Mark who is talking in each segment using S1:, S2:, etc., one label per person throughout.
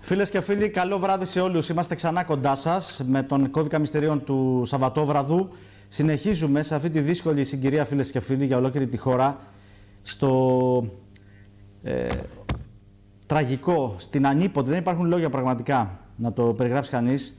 S1: Φίλες και φίλοι, καλό βράδυ σε όλους. Είμαστε ξανά κοντά σας με τον κώδικα μυστηρίων του Σαββατόβραδου. Συνεχίζουμε σε αυτή τη δύσκολη συγκυρία, φίλες και φίλοι, για ολόκληρη τη χώρα, στο τραγικό, στην ανίποτη, δεν υπάρχουν λόγια πραγματικά να το περιγράψει κανείς,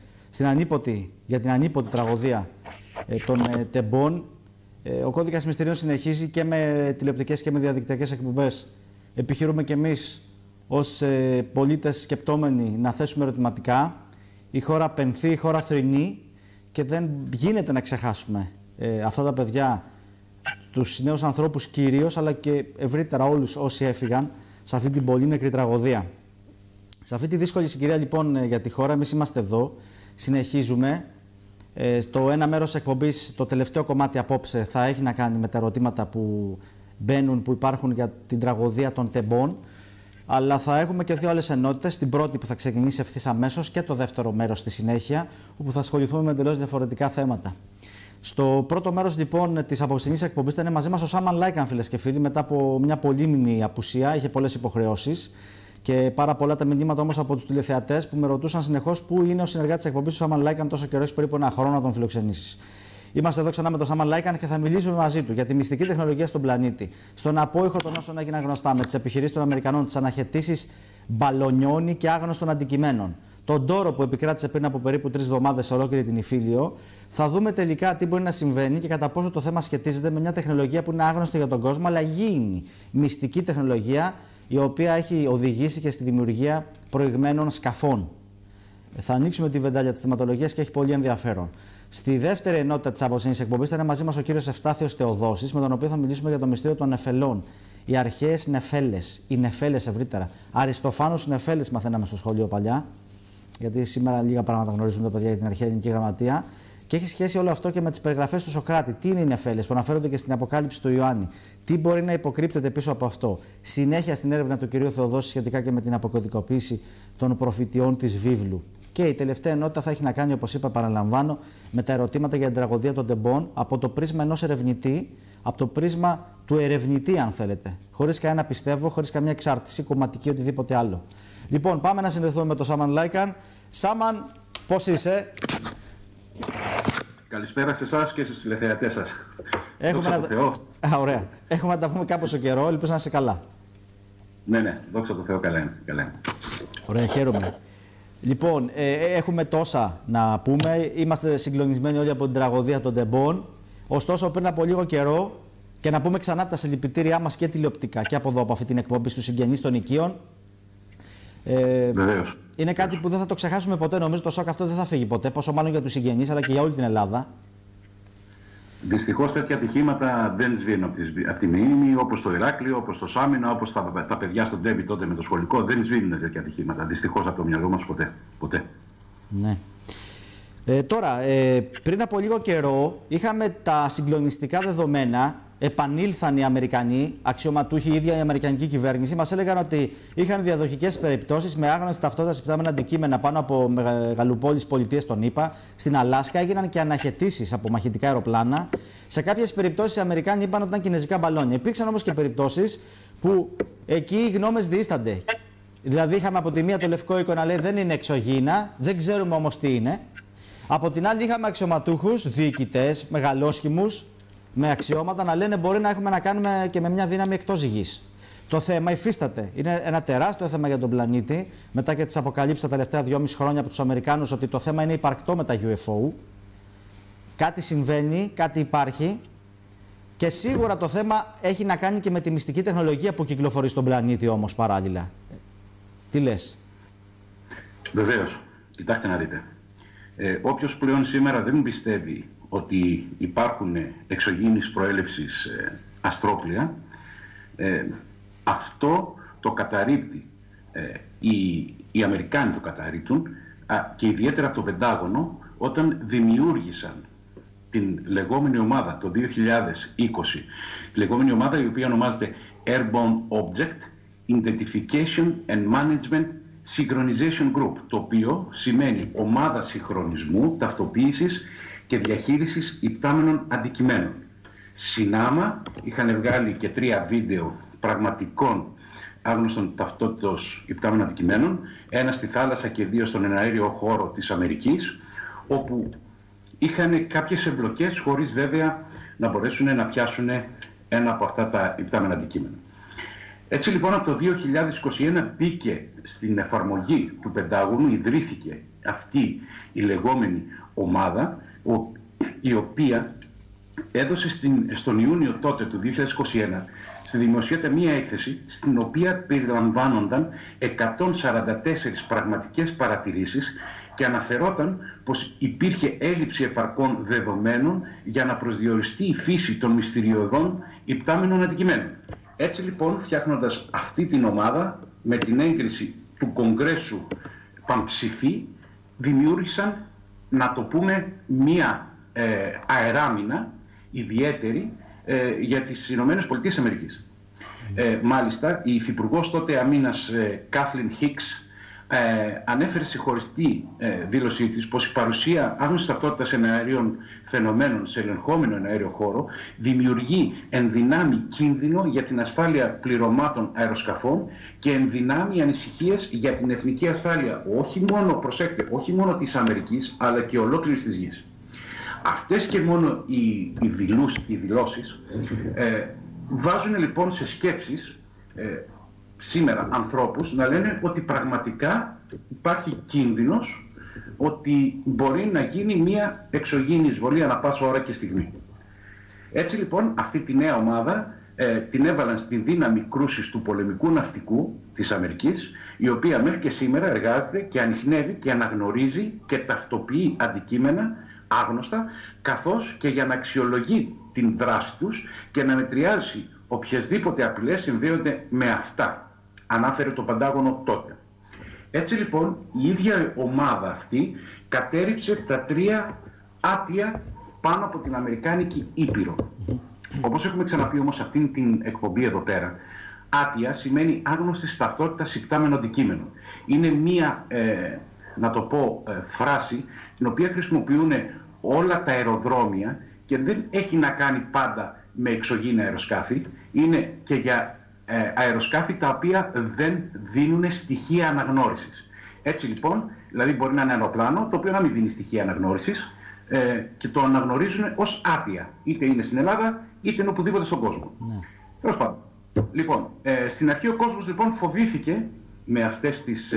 S1: για την ανίποτη τραγωδία των τεμπών. Ο κώδικας μυστηρίων συνεχίζει και με τηλεοπτικές και με διαδικτυακές εκπομπές. Επιχειρούμε κι εμείς ως πολίτες σκεπτόμενοι να θέσουμε ερωτηματικά. Η χώρα πενθεί, η χώρα θρηνεί και δεν γίνεται να ξεχάσουμε αυτά τα παιδιά, τους νέους ανθρώπους κυρίως, αλλά και ευρύτερα όλους όσοι έφυγαν σε αυτή την πολύ νεκρή τραγωδία. Σε αυτή τη δύσκολη συγκυρία λοιπόν για τη χώρα, εμείς είμαστε εδώ, συνεχίζουμε. Στο ένα μέρος της εκπομπής, το τελευταίο κομμάτι απόψε, θα έχει να κάνει με τα ερωτήματα που μπαίνουν, που υπάρχουν για την τραγωδία των τεμπών. Αλλά θα έχουμε και δύο άλλες ενότητες. Την πρώτη που θα ξεκινήσει ευθύς αμέσως και το δεύτερο μέρος στη συνέχεια, όπου θα ασχοληθούμε με εντελώς διαφορετικά θέματα. Στο πρώτο μέρος λοιπόν της απόψινής εκπομπής ήταν μαζί μας ο Σάμαν Λάικαν, φίλες και φίλοι, μετά από μια πολύμηνη απουσία. Είχε πολλές υποχρεώσεις και πάρα πολλά τα μηνύματα όμως από τους τηλεθεατές που με ρωτούσαν συνεχώς πού είναι ο συνεργάτης της εκπομπής του Σάμαν Λάικαν τόσο καιρό, περίπου ένα χρόνο να τον φιλοξενήσεις. Είμαστε εδώ ξανά με τον Σάμαν Λάικαν και θα μιλήσουμε μαζί του για τη μυστική τεχνολογία στον πλανήτη, στον απόϊχο των όσων έγιναν γνωστά, με τις επιχειρήσεις των Αμερικανών, τις αναχαιτήσεις μπαλονιόνι και άγνωστων αντικειμένων. Τον τόρο που επικράτησε πριν από περίπου 3 εβδομάδες σε ολόκληρη την Ιφίλιο. Θα δούμε τελικά τι μπορεί να συμβαίνει και κατά πόσο το θέμα σχετίζεται με μια τεχνολογία που είναι άγνωστη για τον κόσμο, αλλά γήινη μυστική τεχνολογία, η οποία έχει οδηγήσει και στη δημιουργία προηγμένων σκαφών. Θα ανοίξουμε τη βεντάλια της θεματολογίας και έχει πολύ ενδιαφέρον. Στη δεύτερη ενότητα της απόψινής εκπομπής θα είναι μαζί μας ο κύριος Ευστάθιος Θεοδόσης, με τον οποίο θα μιλήσουμε για το μυστήριο των νεφελών. Οι αρχαίες νεφέλες, οι νεφέλες ευρύτερα. Αριστοφάνους νεφέλες μαθαίναμε στο σχολείο παλιά, γιατί σήμερα λίγα πράγματα γνωρίζουν τα παιδιά για την αρχαία ελληνική γραμματεία. Και έχει σχέση όλο αυτό και με τις περιγραφές του Σωκράτη. Τι είναι οι νεφέλες που αναφέρονται και στην Αποκάλυψη του Ιωάννη. Τι μπορεί να υποκρύπτεται πίσω από αυτό. Συνέχεια στην έρευνα του κυρίου Θεοδόση σχετικά και με την αποκωδικοποίηση των προφητιών της βίβλου. Και η τελευταία ενότητα θα έχει να κάνει, όπως είπα, παραλαμβάνω, με τα ερωτήματα για την τραγωδία των τεμπών από το πρίσμα ενός ερευνητή, από το πρίσμα του ερευνητή, αν θέλετε. Χωρίς κανένα πιστεύω, χωρίς καμία εξάρτηση, κομματική, οτιδήποτε άλλο. Λοιπόν, πάμε να συνδεθούμε με τον Σάμαν Λάικαν. Σάμαν, πώς είσαι?
S2: Καλησπέρα σε εσάς και στους τηλεθεατές σας.
S1: Έχουμε
S2: δόξα τω Θεώ.
S1: Ωραία. Έχουμε να τα πούμε κάπως ο καιρό, ελπίζω να είσαι καλά.
S2: Ναι, δόξα τω Θεώ, καλά είναι.
S1: Ωραία, χαίρομαι. Λοιπόν, έχουμε τόσα να πούμε. Είμαστε συγκλονισμένοι όλοι από την τραγωδία των τεμπών. Ωστόσο, πριν από λίγο καιρό, και να πούμε ξανά τα συλληπιτήριά μας και τηλεοπτικά και από εδώ, από αυτή την εκπομπή στους συγγενείς των οικείων.
S2: Βεβαίως.
S1: Είναι κάτι που δεν θα το ξεχάσουμε ποτέ. Νομίζω το σοκ αυτό δεν θα φύγει ποτέ. Πόσο μάλλον για τους συγγενείς, αλλά και για όλη την Ελλάδα.
S2: Δυστυχώς τέτοια ατυχήματα δεν σβήνουν από τη μνήμη, όπως το Ηράκλειο, όπως το Σάμινα, όπως τα παιδιά στο Τζέμπι τότε με το σχολικό. Δεν σβήνουν τέτοια ατυχήματα. Δυστυχώς από το μυαλό μας ποτέ. Ναι.
S1: Τώρα, πριν από λίγο καιρό είχαμε τα συγκλονιστικά δεδομένα. Επανήλθαν οι Αμερικανοί, αξιωματούχοι, η ίδια η Αμερικανική κυβέρνηση. Μας έλεγαν ότι είχαν διαδοχικές περιπτώσεις με άγνωστη ταυτότητα υπτάμενα αντικείμενα πάνω από μεγαλοπόλεις πολιτείες των ΗΠΑ. Στην Αλάσκα έγιναν και αναχαιτήσεις από μαχητικά αεροπλάνα. Σε κάποιες περιπτώσεις οι Αμερικάνοι είπαν ότι ήταν κινέζικα μπαλόνια. Υπήρξαν όμως και περιπτώσεις που εκεί οι γνώμες διήστανται. Δηλαδή, είχαμε από τη μία το Λευκό Οίκο να λέει δεν είναι εξωγήινα, δεν ξέρουμε όμως τι είναι. Από την άλλη, είχαμε αξιωματούχους, διοικητές, μεγαλόσχημους, με αξιώματα να λένε μπορεί να έχουμε να κάνουμε και με μια δύναμη εκτός γης. Το θέμα υφίσταται. Είναι ένα τεράστιο θέμα για τον πλανήτη. Μετά και τις αποκαλύψεις τα τελευταία 2,5 χρόνια από τους Αμερικάνους ότι το θέμα είναι υπαρκτό με τα UFO. Κάτι συμβαίνει, κάτι υπάρχει. Και σίγουρα το θέμα έχει να κάνει και με τη μυστική τεχνολογία που κυκλοφορεί στον πλανήτη όμως παράλληλα. Τι λες?
S2: Βεβαίως. Κοιτάξτε να δείτε. Όποιος πλέον σήμερα δεν πιστεύει ότι υπάρχουν εξωγήινης προέλευσης αστρόπλια, αυτό το καταρρίπτει. Οι Αμερικάνοι το καταρρίπτουν και ιδιαίτερα από το Πεντάγωνο όταν δημιούργησαν την λεγόμενη ομάδα το 2020, τη λεγόμενη ομάδα η οποία ονομάζεται Airborne Object Identification and Management Synchronization Group, το οποίο σημαίνει ομάδα συγχρονισμού, ταυτοποίησης και διαχείρισης υπτάμενων αντικειμένων. Συνάμα είχαν βγάλει και 3 βίντεο πραγματικών άγνωστων ταυτότητος υπτάμενων αντικειμένων, ένα στη θάλασσα και 2 στον εναέριο χώρο της Αμερικής, όπου είχαν κάποιες εμπλοκές χωρίς βέβαια να μπορέσουν να πιάσουν ένα από αυτά τα υπτάμενα αντικείμενα. Έτσι λοιπόν από το 2021 μπήκε στην εφαρμογή του Πεντάγωνου, ιδρύθηκε αυτή η λεγόμενη ομάδα, η οποία έδωσε στον Ιούνιο τότε του 2021 στη δημοσιότητα μία έκθεση στην οποία περιλαμβάνονταν 144 πραγματικές παρατηρήσεις και αναφερόταν πως υπήρχε έλλειψη επαρκών δεδομένων για να προσδιοριστεί η φύση των μυστηριωδών υπτάμενων αντικειμένων. Έτσι λοιπόν, φτιάχνοντας αυτή την ομάδα, με την έγκριση του Κογκρέσου πανψηφί, δημιούργησαν, να το πούμε, μία αεράμινα ιδιαίτερη για τις Ηνωμένες Πολιτείες Αμερικής. Μάλιστα, η Υφυπουργός τότε Αμήνας Κάθλιν Χίξ ανέφερε σε χωριστή δήλωσή της πως η παρουσία άγνωστης ταυτότητας εναέριων φαινομένων σε ελεγχόμενο εναέριο χώρο δημιουργεί ενδυνάμει κίνδυνο για την ασφάλεια πληρωμάτων αεροσκαφών και ενδυνάμει ανησυχίες για την εθνική ασφάλεια όχι μόνο, προσέξτε, όχι μόνο της Αμερικής αλλά και ολόκληρης της γης. Αυτές και μόνο οι δηλώσεις βάζουν λοιπόν σε σκέψεις σήμερα ανθρώπους να λένε ότι πραγματικά υπάρχει κίνδυνος ότι μπορεί να γίνει μια εξωγήινη εισβολή ανά πάσα ώρα και στιγμή. Έτσι λοιπόν αυτή τη νέα ομάδα την έβαλαν στη δύναμη κρούσης του πολεμικού ναυτικού της Αμερικής, η οποία μέχρι και σήμερα εργάζεται και ανιχνεύει και αναγνωρίζει και ταυτοποιεί αντικείμενα άγνωστα, καθώς και για να αξιολογεί την δράση τους και να μετριάζει οποιασδήποτε απειλές συνδέονται με αυτά. Ανάφερε το Πεντάγωνο τότε. Έτσι λοιπόν η ίδια ομάδα αυτή κατέριψε τα 3 άτια πάνω από την Αμερικάνικη Ήπειρο. Όπως έχουμε ξαναπεί όμως αυτήν την εκπομπή εδώ πέρα, άτια σημαίνει άγνωστης ταυτότητας υπτάμενο αντικείμενο. Είναι μία, να το πω, φράση την οποία χρησιμοποιούν όλα τα αεροδρόμια και δεν έχει να κάνει πάντα με εξωγήινα αεροσκάφη, είναι και για αεροσκάφη τα οποία δεν δίνουν στοιχεία αναγνώρισης. Έτσι λοιπόν, δηλαδή μπορεί να είναι αεροπλάνο το οποίο να μην δίνει στοιχεία αναγνώρισης και το αναγνωρίζουν ως άτια, είτε είναι στην Ελλάδα είτε είναι οπουδήποτε στον κόσμο. Τέλος πάντων. Λοιπόν, στην αρχή ο κόσμος λοιπόν φοβήθηκε με αυτές τις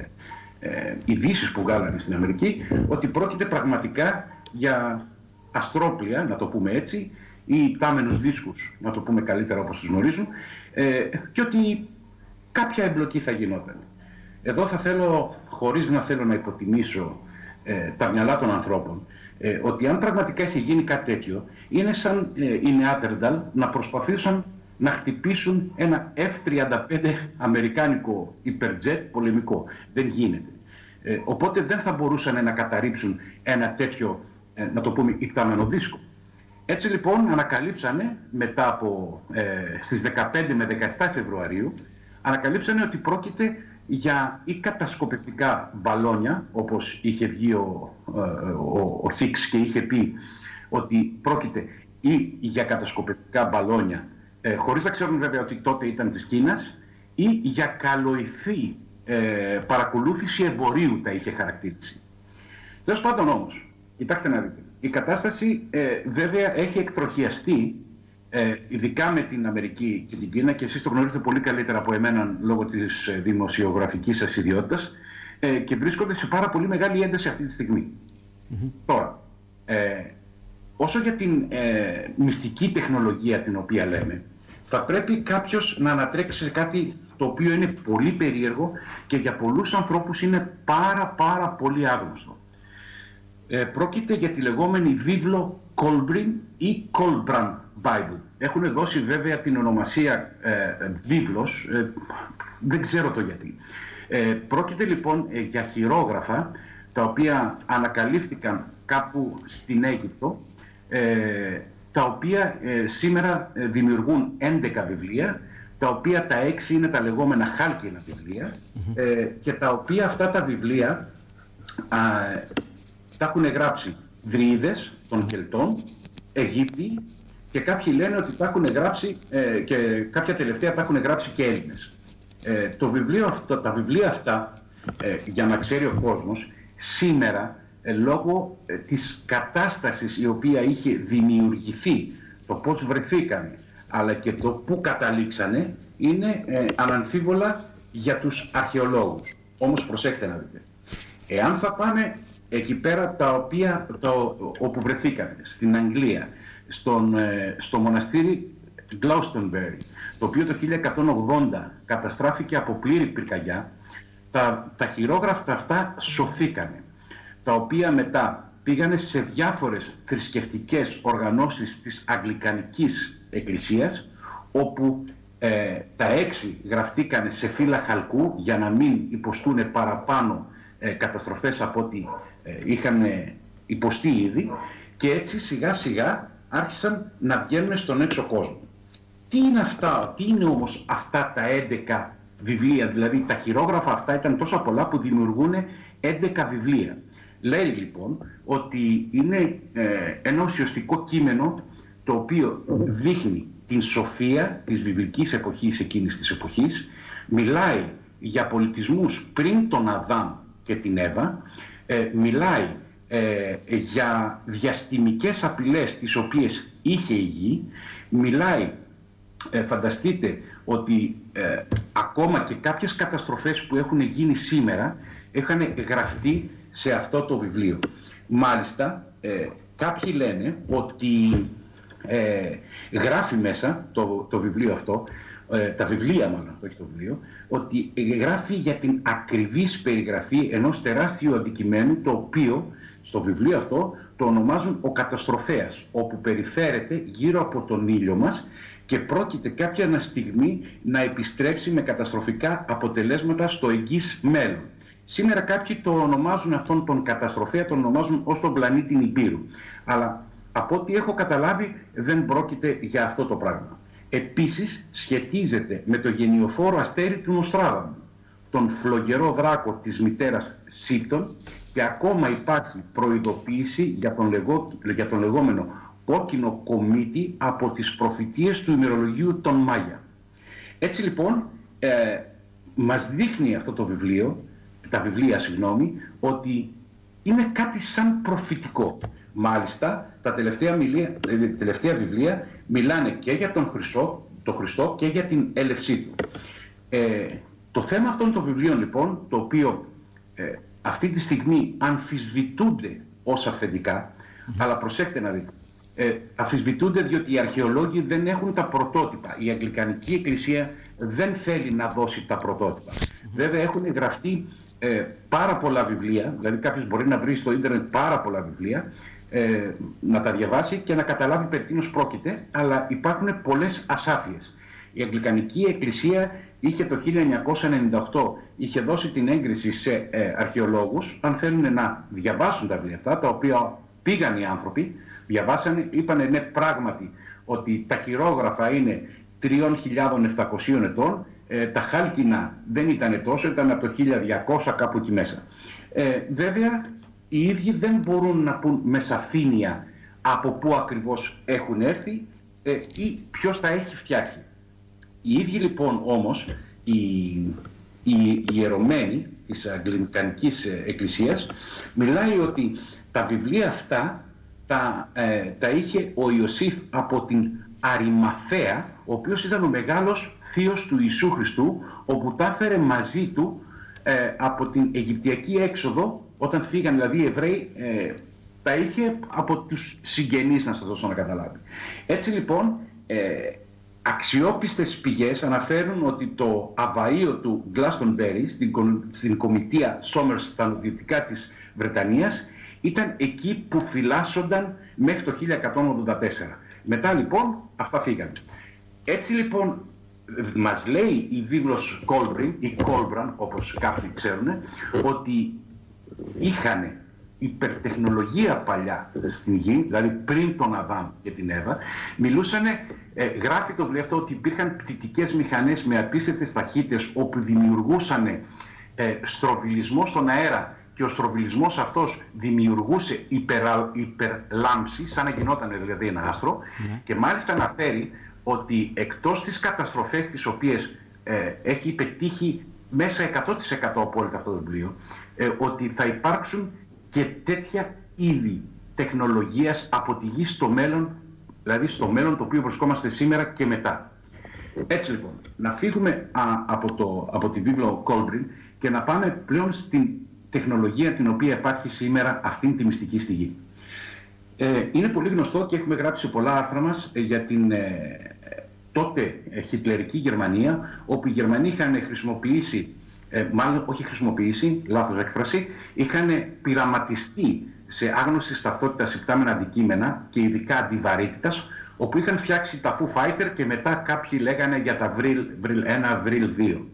S2: ειδήσεις που βγάλανε στην Αμερική ότι πρόκειται πραγματικά για αστρόπλια, να το πούμε έτσι, ή υπτάμενους δίσκους, να το πούμε καλύτερα όπως τους γνωρίζουν, και ότι κάποια εμπλοκή θα γινόταν. Εδώ θα θέλω, χωρίς να θέλω να υποτιμήσω τα μυαλά των ανθρώπων, ότι αν πραγματικά έχει γίνει κάτι τέτοιο, είναι σαν οι Νεάτερνταλ να προσπαθήσουν να χτυπήσουν ένα F-35 αμερικάνικο υπερτζετ πολεμικό. Δεν γίνεται. Οπότε δεν θα μπορούσαν να καταρρίψουν ένα τέτοιο, να το πούμε, υπτάμενο δίσκο. Έτσι λοιπόν ανακαλύψανε μετά από στις 15 με 17 Φεβρουαρίου ανακαλύψανε ότι πρόκειται για ή κατασκοπευτικά μπαλόνια, όπως είχε βγει ο Χίξ και είχε πει ότι πρόκειται ή για κατασκοπευτικά μπαλόνια, χωρίς να ξέρουν βέβαια ότι τότε ήταν της Κίνας, ή για καλοηθή παρακολούθηση εμπορίου τα είχε χαρακτηρίσει. Τέλος πάντων όμως, κοιτάξτε να δείτε, η κατάσταση βέβαια έχει εκτροχιαστεί, ειδικά με την Αμερική και την Κίνα, και εσείς το γνωρίζετε πολύ καλύτερα από εμένα λόγω της δημοσιογραφικής σας ιδιότητας, και βρίσκονται σε πάρα πολύ μεγάλη ένταση αυτή τη στιγμή. Τώρα, όσο για την μυστική τεχνολογία την οποία λέμε, θα πρέπει κάποιος να ανατρέξει σε κάτι το οποίο είναι πολύ περίεργο και για πολλούς ανθρώπους είναι πάρα πολύ άγνωστο. Πρόκειται για τη λεγόμενη βίβλο Kolbrin ή Kolbran Bible. Έχουν δώσει βέβαια την ονομασία βίβλος, δεν ξέρω το γιατί. Πρόκειται λοιπόν για χειρόγραφα τα οποία ανακαλύφθηκαν κάπου στην Αίγυπτο, τα οποία σήμερα δημιουργούν 11 βιβλία, τα οποία τα 6 είναι τα λεγόμενα χάλκινα βιβλία, και τα οποία αυτά τα βιβλία τα έχουν γράψει Δρύδες των Κελτών, Αιγύπτιοι, και κάποιοι λένε ότι τα έχουν γράψει και κάποια τελευταία τα έχουν γράψει και Έλληνες. τα βιβλία αυτά, για να ξέρει ο κόσμος, σήμερα λόγω της κατάστασης η οποία είχε δημιουργηθεί, το πώς βρεθήκανε, αλλά και το πού καταλήξανε, είναι αναμφίβολα για τους αρχαιολόγους. Όμως προσέξτε να δείτε. Εάν θα πάνε εκεί πέρα όπου βρεθήκανε, στην Αγγλία, στο μοναστήρι Glastonbury, το οποίο το 1180 καταστράφηκε από πλήρη πυρκαγιά, τα χειρόγραφα αυτά σωθήκανε, τα οποία μετά πήγανε σε διάφορες θρησκευτικές οργανώσεις της Αγγλικανικής Εκκλησίας, όπου τα 6 γραφτήκανε σε φύλλα χαλκού για να μην υποστούν παραπάνω καταστροφές από ό,τι είχαν υποστεί ήδη, και έτσι σιγά σιγά άρχισαν να βγαίνουν στον έξω κόσμο. Τι είναι όμως αυτά τα 11 βιβλία, δηλαδή τα χειρόγραφα αυτά ήταν τόσα πολλά που δημιουργούν 11 βιβλία. Λέει λοιπόν ότι είναι ένα ουσιαστικό κείμενο το οποίο δείχνει την σοφία της βιβλικής εποχής, εκείνης της εποχής, μιλάει για πολιτισμούς πριν τον Αδάμ και την Εύα, μιλάει για διαστημικές απειλές τις οποίες είχε η γη, μιλάει, φανταστείτε ότι ακόμα και κάποιες καταστροφές που έχουν γίνει σήμερα είχαν γραφτεί σε αυτό το βιβλίο. Μάλιστα, κάποιοι λένε ότι γράφει μέσα το βιβλίο αυτό, τα βιβλία μάλλον, όχι το βιβλίο, ότι γράφει για την ακριβής περιγραφή ενός τεράστιου αντικειμένου, το οποίο στο βιβλίο αυτό το ονομάζουν ο καταστροφέας, όπου περιφέρεται γύρω από τον ήλιο μας και πρόκειται κάποια στιγμή να επιστρέψει με καταστροφικά αποτελέσματα στο εγγύς μέλλον. Σήμερα κάποιοι το ονομάζουν αυτόν τον καταστροφέα, τον ονομάζουν ως τον πλανήτη Νιπήρου. Αλλά από ό,τι έχω καταλάβει δεν πρόκειται για αυτό το πράγμα. Επίσης σχετίζεται με το γενιοφόρο αστέρι του Νοστράδαμου, τον φλογερό δράκο της μητέρας Σίπτων, και ακόμα υπάρχει προειδοποίηση για τον λεγόμενο κόκκινο κομίτη από τις προφητείες του ημερολογίου των Μάγια. Έτσι λοιπόν μας δείχνει αυτό το βιβλίο, τα βιβλία ότι είναι κάτι σαν προφητικό. Μάλιστα τα τελευταία βιβλία μιλάνε και για τον Χριστό και για την έλευσή του. Το θέμα αυτών των βιβλίων λοιπόν, το οποίο αυτή τη στιγμή αμφισβητούνται ως αυθεντικά, αλλά προσέξτε να δείτε, αμφισβητούνται διότι οι αρχαιολόγοι δεν έχουν τα πρωτότυπα. Η Αγγλικανική Εκκλησία δεν θέλει να δώσει τα πρωτότυπα. Βέβαια έχουν γραφτεί πάρα πολλά βιβλία, δηλαδή κάποιος μπορεί να βρει στο ίντερνετ πάρα πολλά βιβλία, να τα διαβάσει και να καταλάβει περί τίνος πρόκειται, αλλά υπάρχουν πολλές ασάφειες. Η Αγγλικανική Εκκλησία είχε το 1998 είχε δώσει την έγκριση σε αρχαιολόγους, αν θέλουν να διαβάσουν τα βιβλία αυτά, τα οποία πήγαν οι άνθρωποι, διαβάσανε, είπανε ναι πράγματι ότι τα χειρόγραφα είναι 3.700 ετών, τα χάλκινα δεν ήταν τόσο, ήταν από το 1200 κάπου εκεί μέσα. Βέβαια οι ίδιοι δεν μπορούν να πούν με σαφήνεια από πού ακριβώς έχουν έρθει ή ποιος τα έχει φτιάξει. Οι ίδιοι λοιπόν όμως οι ιερωμένοι της Αγγλικανικής Εκκλησίας μιλάει ότι τα βιβλία αυτά τα είχε ο Ιωσήφ από την Αριμαθαία, ο οποίος ήταν ο μεγάλος θείος του Ιησού Χριστού, όπου τα έφερε μαζί του από την Αιγυπτιακή έξοδο, όταν φύγαν δηλαδή οι Εβραίοι, τα είχε από τους συγγενείς, να σας δώσω να καταλάβει. Έτσι λοιπόν αξιόπιστες πηγές αναφέρουν ότι το αβαΐο του Glastonbury στην κομιτεία Somers στα νοτιοτικά της Βρετανίας ήταν εκεί που φυλάσσονταν μέχρι το 1184. Μετά λοιπόν αυτά φύγανε. Έτσι λοιπόν μας λέει η βίβλος Κόλμπριν ή Κόλμπραν όπως κάποιοι ξέρουν, ότι είχαν υπερτεχνολογία παλιά στην γη, δηλαδή πριν τον Αδάμ και την Εύα. Μιλούσανε, γράφει το βιβλίο αυτό, ότι υπήρχαν πτυτικές μηχανές με απίστευτες ταχύτητες όπου δημιουργούσαν στροβιλισμό στον αέρα, και ο στροβιλισμός αυτός δημιουργούσε υπερλάμψη, σαν να γινόταν δηλαδή ένα άστρο, και μάλιστα αναφέρει ότι εκτός τις καταστροφές τις οποίες έχει πετύχει μέσα 100% απόλυτα αυτό το βιβλίο, ότι θα υπάρξουν και τέτοια είδη τεχνολογίας από τη γη στο μέλλον, δηλαδή στο μέλλον το οποίο βρισκόμαστε σήμερα και μετά. Έτσι λοιπόν, να φύγουμε από τη βίβλο Κόλμπριν και να πάμε πλέον στην τεχνολογία την οποία υπάρχει σήμερα αυτήν τη μυστική στη γη. Είναι πολύ γνωστό και έχουμε γράψει πολλά άρθρα μας για την τότε χιτλερική Γερμανία, όπου οι Γερμανοί είχαν χρησιμοποιήσει, μάλλον όχι χρησιμοποιήσει, λάθος έκφραση, είχαν πειραματιστεί σε άγνωσης ταυτότητας υπτάμενα αντικείμενα και ειδικά αντιβαρύτητας, όπου είχαν φτιάξει τα Foo Fighter και μετά κάποιοι λέγανε για τα Vril 1, Vril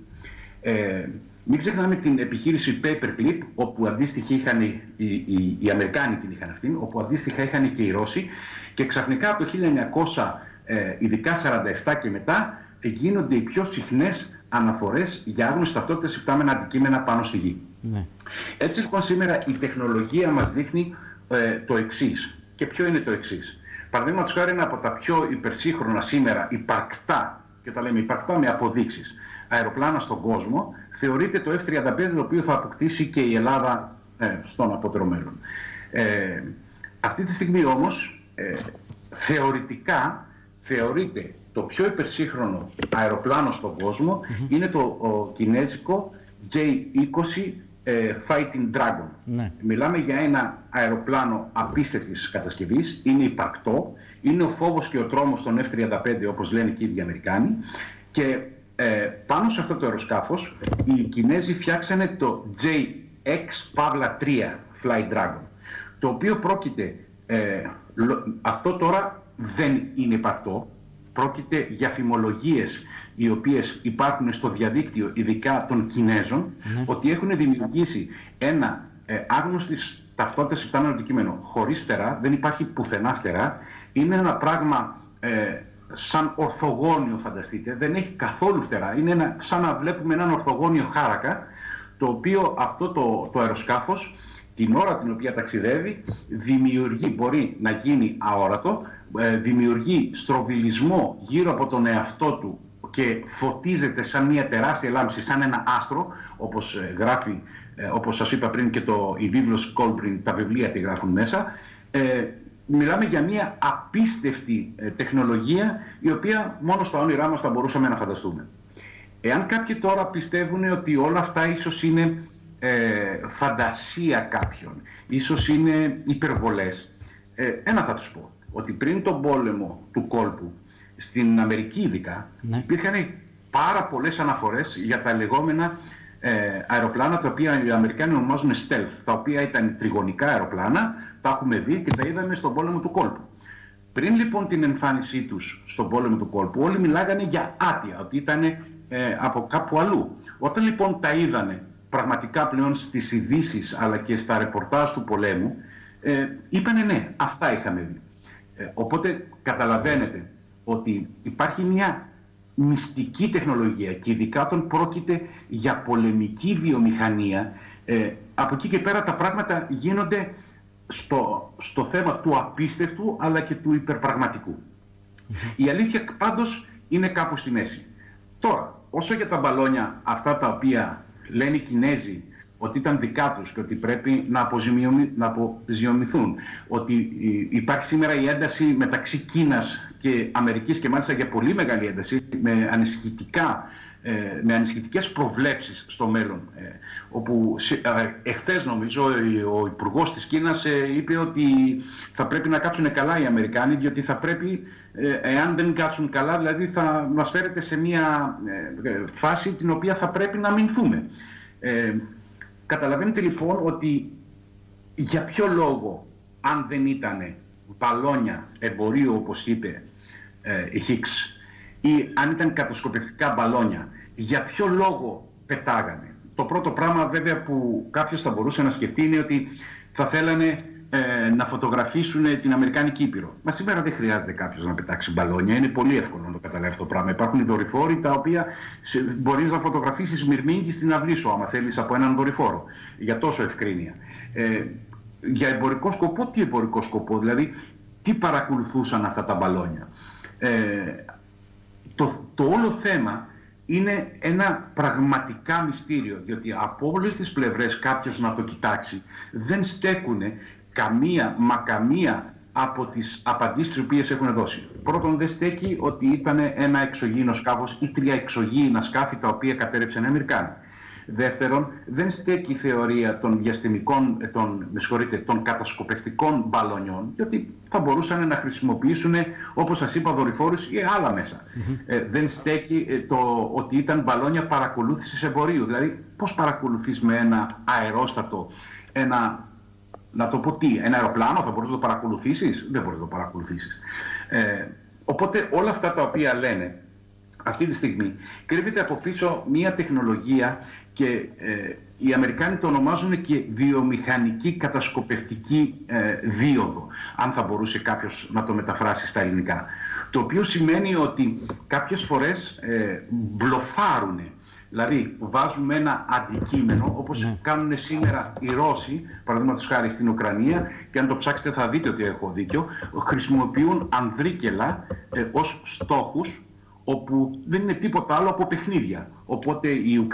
S2: 2. Μην ξεχνάμε την επιχείρηση Paperclip, όπου αντίστοιχα είχαν οι Αμερικάνοι την είχαν αυτήν, όπου αντίστοιχα είχαν και οι Ρώσοι, και ξαφνικά από το 1900, ειδικά 47 και μετά, γίνονται οι πιο συχνές αναφορές για άγνωση ταυτότητας υπτάμενα αντικείμενα πάνω στη γη. Ναι. Έτσι λοιπόν σήμερα η τεχνολογία μας δείχνει το εξής. Και ποιο είναι το εξής? Παραδείγματος χάρη, ένα από τα πιο υπερσύγχρονα σήμερα υπαρκτά, και όταν λέμε υπαρκτά με αποδείξεις, αεροπλάνα στον κόσμο, θεωρείται το F-35, το οποίο θα αποκτήσει και η Ελλάδα στον απότερο μέλλον. Αυτή τη στιγμή όμως, θεωρητικά, θεωρείται το πιο υπερσύγχρονο αεροπλάνο στον κόσμο είναι το κινέζικο J-20 Fighting Dragon. Ναι. Μιλάμε για ένα αεροπλάνο απίστευτης κατασκευής, είναι υπαρκτό, είναι ο φόβος και ο τρόμος των F-35, όπως λένε και οι ίδιοι Αμερικάνοι, και πάνω σε αυτό το αεροσκάφος οι Κινέζοι φτιάξανε το JX-3 Flight Dragon, το οποίο πρόκειται, αυτό τώρα δεν είναι υπαρκτό, πρόκειται για φημολογίες οι οποίες υπάρχουν στο διαδίκτυο, ειδικά των Κινέζων, ότι έχουν δημιουργήσει ένα άγνωστης ταυτότητας υπτάμενο αντικείμενο χωρίς φτερά, δεν υπάρχει πουθενά φτερά, είναι ένα πράγμα σαν ορθογώνιο, φανταστείτε, δεν έχει καθόλου φτερά, είναι σαν να βλέπουμε έναν ορθογώνιο χάρακα, το οποίο αυτό το αεροσκάφος την ώρα την οποία ταξιδεύει δημιουργεί, μπορεί να γίνει αόρατο, δημιουργεί στροβιλισμό γύρω από τον εαυτό του και φωτίζεται σαν μια τεράστια λάμψη, σαν ένα άστρο, όπως γράφει, όπως σας είπα πριν και η βίβλος Κόλμπριν, τα βιβλία τη γράφουν μέσα. Μιλάμε για μια απίστευτη τεχνολογία, η οποία μόνο στα όνειρά μας θα μπορούσαμε να φανταστούμε. Εάν κάποιοι τώρα πιστεύουν ότι όλα αυτά ίσως είναι φαντασία κάποιων, ίσως είναι υπερβολές, ένα θα τους πω, ότι πριν τον πόλεμο του κόλπου, στην Αμερική ειδικά, υπήρχαν πάρα πολλές αναφορές για τα λεγόμενα αεροπλάνα, τα οποία οι Αμερικάνοι ονομάζουν stealth, τα οποία ήταν τριγωνικά αεροπλάνα, τα έχουμε δει και τα είδαμε στον πόλεμο του κόλπου. Πριν λοιπόν την εμφάνισή τους στον πόλεμο του κόλπου, όλοι μιλάγανε για άτια, ότι ήταν από κάπου αλλού. Όταν λοιπόν τα είδανε πραγματικά πλέον στις ειδήσεις αλλά και στα ρεπορτάζ του πολέμου, είπανε ναι, αυτά είχαμε δει. Οπότε καταλαβαίνετε ότι υπάρχει μια μυστική τεχνολογία και ειδικά όταν πρόκειται για πολεμική βιομηχανία, από εκεί και πέρα τα πράγματα γίνονται στο θέμα του απίστευτου αλλά και του υπερπραγματικού. Η αλήθεια πάντως είναι κάπου στη μέση. Τώρα, όσο για τα μπαλόνια αυτά τα οποία λένε οι Κινέζοι ότι ήταν δικά τους και ότι πρέπει να αποζημιωθούν, ότι υπάρχει σήμερα η ένταση μεταξύ Κίνας και Αμερικής και μάλιστα για πολύ μεγάλη ένταση, με ανησυχητικές προβλέψεις στο μέλλον, όπου εχθές νομίζω ο Υπουργός της Κίνας είπε ότι θα πρέπει να κάτσουν καλά οι Αμερικάνοι, διότι θα πρέπει, εάν δεν κάτσουν καλά, δηλαδή θα μας φέρετε σε μια φάση την οποία θα πρέπει να αμυνθούμε. Καταλαβαίνετε λοιπόν ότι για ποιο λόγο, αν δεν ήταν μπαλόνια εμπορίου όπως είπε η Higgs, ή αν ήταν κατασκοπευτικά μπαλόνια, για ποιο λόγο πετάγανε? Το πρώτο πράγμα βέβαια που κάποιος θα μπορούσε να σκεφτεί είναι ότι θα θέλανε να φωτογραφίσουν την Αμερικάνικη Ήπειρο. Μα σήμερα δεν χρειάζεται κάποιος να πετάξει μπαλόνια, είναι πολύ εύκολο να το καταλάβει αυτό το πράγμα. Υπάρχουν δορυφόροι τα οποία μπορείς να φωτογραφίσεις μυρμήγκι στην αυλή σου, άμα θέλεις, από έναν δορυφόρο, για τόσο ευκρίνεια. Για εμπορικό σκοπό, τι εμπορικό σκοπό, δηλαδή τι παρακολουθούσαν αυτά τα μπαλόνια? Το όλο θέμα είναι ένα πραγματικά μυστήριο, διότι από όλες τις πλευρές κάποιος να το κοιτάξει δεν στέκουν καμία από τις απαντήσεις τις οποίες έχουν δώσει. Πρώτον, δεν στέκει ότι ήταν ένα εξωγήινο σκάφος ή 3 εξωγήινα σκάφη τα οποία κατέρρευσαν οι Αμερικάνοι. Δεύτερον, δεν στέκει η θεωρία των διαστημικών, των κατασκοπευτικών μπαλονιών, γιατί θα μπορούσαν να χρησιμοποιήσουν, όπως σας είπα, δορυφόρους ή άλλα μέσα. Δεν στέκει το ότι ήταν μπαλόνια παρακολούθησης εμπορίου. Δηλαδή, πώς παρακολουθείς με ένα αερόστατο, να το πω τι, ένα αεροπλάνο, θα μπορείς να το παρακολουθήσεις? Δεν μπορείς να το παρακολουθήσεις. Οπότε όλα αυτά τα οποία λένε αυτή τη στιγμή κρύβεται από πίσω μια τεχνολογία και οι Αμερικάνοι το ονομάζουν και βιομηχανική κατασκοπευτική δίωδο, αν θα μπορούσε κάποιος να το μεταφράσει στα ελληνικά. Το οποίο σημαίνει ότι κάποιες φορές μπλοφάρουν. Δηλαδή, βάζουμε ένα αντικείμενο, όπως κάνουν σήμερα οι Ρώσοι, παραδείγματος χάρη στην Ουκρανία, και αν το ψάξετε θα δείτε ότι έχω δίκιο, χρησιμοποιούν ανδρίκελα ως στόχους, όπου δεν είναι τίποτα άλλο από παιχνίδια. Οπότε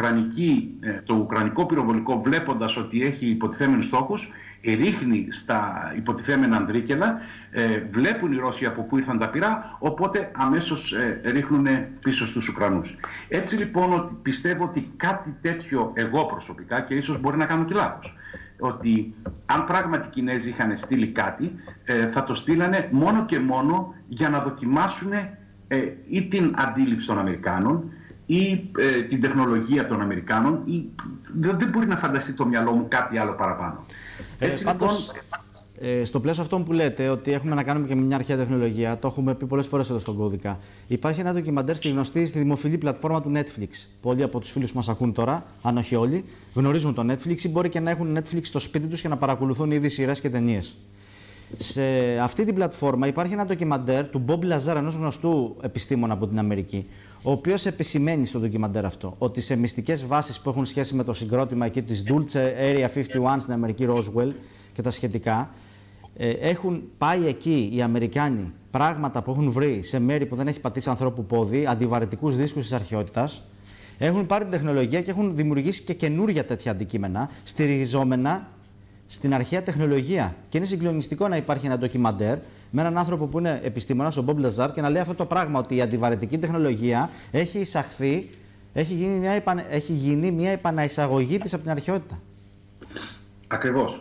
S2: το ουκρανικό πυροβολικό, βλέποντας ότι έχει υποτιθέμενους στόχους, ρίχνει στα υποτιθέμενα ανδρίκελα, βλέπουν οι Ρώσοι από πού ήρθαν τα πυρά, οπότε αμέσως ρίχνουν πίσω στους Ουκρανούς. Έτσι λοιπόν πιστεύω ότι κάτι τέτοιο, εγώ προσωπικά, και ίσως μπορεί να κάνω και λάθος, ότι αν πράγματι οι Κινέζοι είχαν στείλει κάτι, θα το στείλανε μόνο και μόνο για να δοκιμάσουν ή την αντίληψη των Αμερικάνων ή την τεχνολογία των Αμερικάνων. Δεν μπορεί να φανταστεί το μυαλό μου κάτι άλλο παραπάνω. Έτσι,
S1: πάντως, λοιπόν, στο πλαίσιο αυτό που λέτε, ότι έχουμε να κάνουμε και με μια αρχαία τεχνολογία, το έχουμε πει πολλές φορές εδώ στον κώδικα. Υπάρχει ένα ντοκιμαντέρ στη δημοφιλή πλατφόρμα του Netflix. Πολλοί από τους φίλους που μας ακούν τώρα, αν όχι όλοι, γνωρίζουν το Netflix ή μπορεί και να έχουν Netflix στο σπίτι τους και να παρακολουθούν ήδη σειρές και ταινίες. Σε αυτή την πλατφόρμα υπάρχει ένα ντοκιμαντέρ του Bob Lazar, ενός γνωστού επιστήμονα από την Αμερική, ο οποίος επισημαίνει στο ντοκιμαντέρ αυτό ότι σε μυστικές βάσεις που έχουν σχέση με το συγκρότημα εκεί της Dulce Area 51 στην Αμερική, Roswell και τα σχετικά, έχουν πάει εκεί οι Αμερικάνοι πράγματα που έχουν βρει σε μέρη που δεν έχει πατήσει ανθρώπου πόδι, αντιβαρετικούς δίσκους της αρχαιότητας, έχουν πάρει την τεχνολογία και έχουν δημιουργήσει και καινούργια τέτοια αντικείμενα, στηριζόμενα στην αρχαία τεχνολογία. Και είναι συγκλονιστικό να υπάρχει ένα ντοκιμαντέρ με έναν άνθρωπο που είναι επιστήμονας, ο Bob Lazar, και να λέει αυτό το πράγμα, ότι η αντιβαρετική τεχνολογία έχει εισαχθεί, έχει γίνει μια επαναεισαγωγή της από την αρχαιότητα.
S2: Ακριβώς.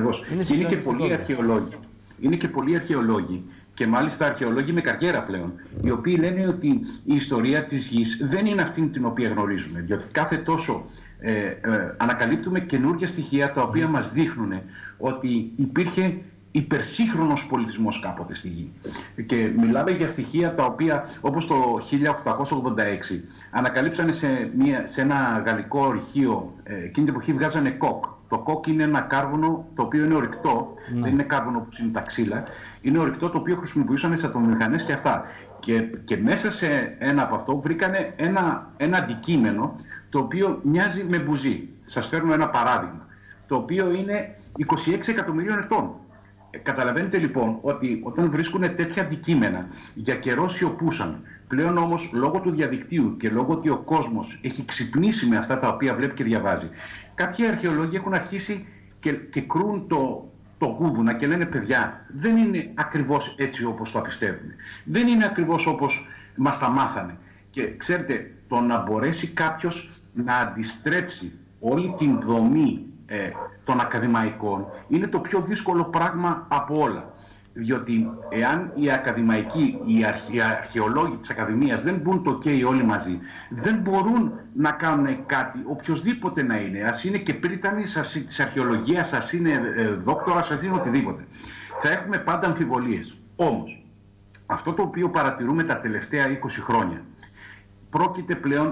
S2: Είναι και πολλοί αρχαιολόγοι, και μάλιστα αρχαιολόγοι με καριέρα πλέον, οι οποίοι λένε ότι η ιστορία της Γης δεν είναι αυτή την οποία γνωρίζουμε, διότι κάθε τόσο ανακαλύπτουμε καινούργια στοιχεία τα οποία μας δείχνουν ότι υπήρχε υπερσύγχρονος πολιτισμός κάποτε στη Γη. Και μιλάμε για στοιχεία τα οποία, όπως το 1886, ανακαλύψανε σε ένα γαλλικό ορυχείο, εκείνη την εποχή βγάζανε κοκ. Το κοκ είναι ένα κάρβουνο το οποίο είναι ορυκτό, δεν είναι κάρβουνο που είναι τα ξύλα, είναι ορυκτό το οποίο χρησιμοποιούσαν σε ατομομηχανές και αυτά. Και μέσα σε ένα από αυτό βρήκανε ένα αντικείμενο το οποίο μοιάζει με μπουζί. Σας φέρνω ένα παράδειγμα, το οποίο είναι 26 εκατομμυρίων ετών. Καταλαβαίνετε λοιπόν ότι όταν βρίσκουν τέτοια αντικείμενα για καιρό σιωπούσαν. Πλέον όμως λόγω του διαδικτύου και λόγω ότι ο κόσμος έχει ξυπνήσει με αυτά τα οποία βλέπει και διαβάζει, κάποιοι αρχαιολόγοι έχουν αρχίσει και κρούν το γούβουνα και λένε, παιδιά, δεν είναι ακριβώς έτσι όπως το πιστεύουν. Δεν είναι ακριβώς όπως μας τα μάθανε. Και ξέρετε, το να μπορέσει κάποιος να αντιστρέψει όλη την δομή των ακαδημαϊκών είναι το πιο δύσκολο πράγμα από όλα. Διότι εάν οι ακαδημαϊκοί, οι αρχαιολόγοι της Ακαδημίας δεν μπουν το OK όλοι μαζί, δεν μπορούν να κάνουν κάτι, οποιοσδήποτε να είναι. Ας είναι και πρίτανης της αρχαιολογίας, ας είναι δόκτορας, ας είναι οτιδήποτε. Θα έχουμε πάντα αμφιβολίες. Όμως, αυτό το οποίο παρατηρούμε τα τελευταία 20 χρόνια, πρόκειται πλέον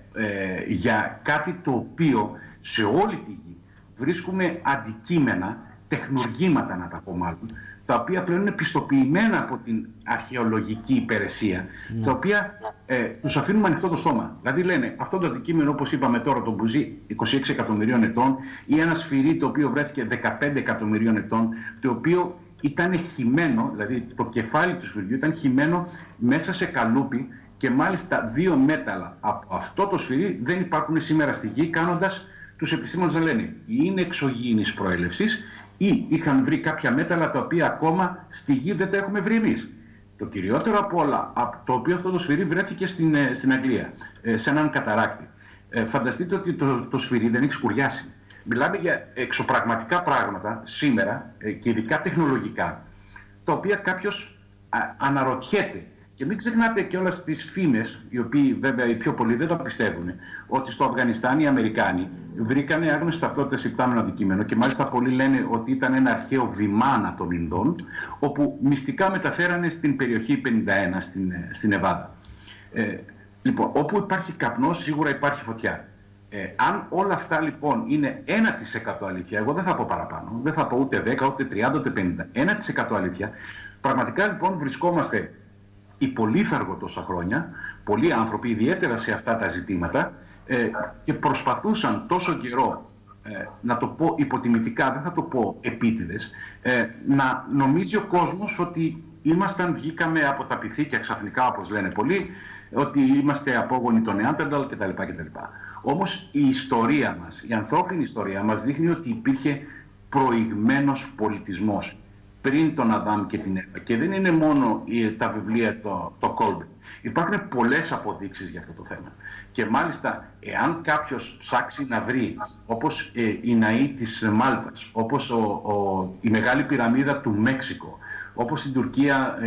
S2: για κάτι το οποίο σε όλη τη Γη βρίσκουμε αντικείμενα, τεχνουργήματα να τα πω μάλλον, τα οποία πλέον είναι πιστοποιημένα από την αρχαιολογική υπηρεσία, τα οποία τους αφήνουμε ανοιχτό το στόμα. Δηλαδή λένε, αυτό το αντικείμενο, όπως είπαμε τώρα, το μπουζί 26 εκατομμυρίων ετών, ή ένα σφυρί το οποίο βρέθηκε 15 εκατομμυρίων ετών, το οποίο ήταν χυμένο, δηλαδή το κεφάλι του σφυριού ήταν χυμένο μέσα σε καλούπι και μάλιστα 2 μέταλλα από αυτό το σφυρί δεν υπάρχουν σήμερα στη γη, κάνοντας τους επιστήμονες να λένε ή είναι εξωγήινης προέλευσης ή είχαν βρει κάποια μέταλλα τα οποία ακόμα στη γη δεν τα έχουμε βρει εμείς. Το κυριότερο από όλα, το οποίο αυτό το σφυρί βρέθηκε στην Αγγλία, σε έναν καταράκτη. Φανταστείτε ότι το σφυρί δεν έχει σκουριάσει. Μιλάμε για εξωπραγματικά πράγματα σήμερα και ειδικά τεχνολογικά, τα οποία κάποιος αναρωτιέται. Και μην ξεχνάτε και όλες τις φήμες, οι οποίοι βέβαια οι πιο πολλοί δεν τα πιστεύουν, ότι στο Αφγανιστάν οι Αμερικάνοι βρήκανε άγνωστες ταυτότητες υπτάμενο αντικείμενο και μάλιστα πολλοί λένε ότι ήταν ένα αρχαίο βιμάνα των Ινδών, όπου μυστικά μεταφέρανε στην περιοχή 51 στην Νεβάδα. Λοιπόν, όπου υπάρχει καπνός σίγουρα υπάρχει φωτιά. Αν όλα αυτά λοιπόν είναι 1% αλήθεια, εγώ δεν θα πω παραπάνω, δεν θα πω ούτε 10, ούτε 30, ούτε 50, 1% αλήθεια, πραγματικά λοιπόν βρισκόμαστε υπολίθαργο τόσα χρόνια, πολλοί άνθρωποι, ιδιαίτερα σε αυτά τα ζητήματα, και προσπαθούσαν τόσο καιρό, να το πω υποτιμητικά, δεν θα το πω επίτηδες, να νομίζει ο κόσμος ότι βγήκαμε από τα πυθίκια ξαφνικά, όπως λένε πολλοί, ότι είμαστε απόγονοι των Νεάντερνταλ κτλ. Όμως η ιστορία μας, η ανθρώπινη ιστορία μας δείχνει ότι υπήρχε προηγμένος πολιτισμός πριν τον Αδάμ και την Εύα. Και δεν είναι μόνο τα βιβλία το Colbert. Υπάρχουν πολλές αποδείξεις για αυτό το θέμα. Και μάλιστα, εάν κάποιος ψάξει να βρει, όπως η ναή της Μάλτας, όπως η Μεγάλη Πυραμίδα του Μέξικο, όπως στην Τουρκία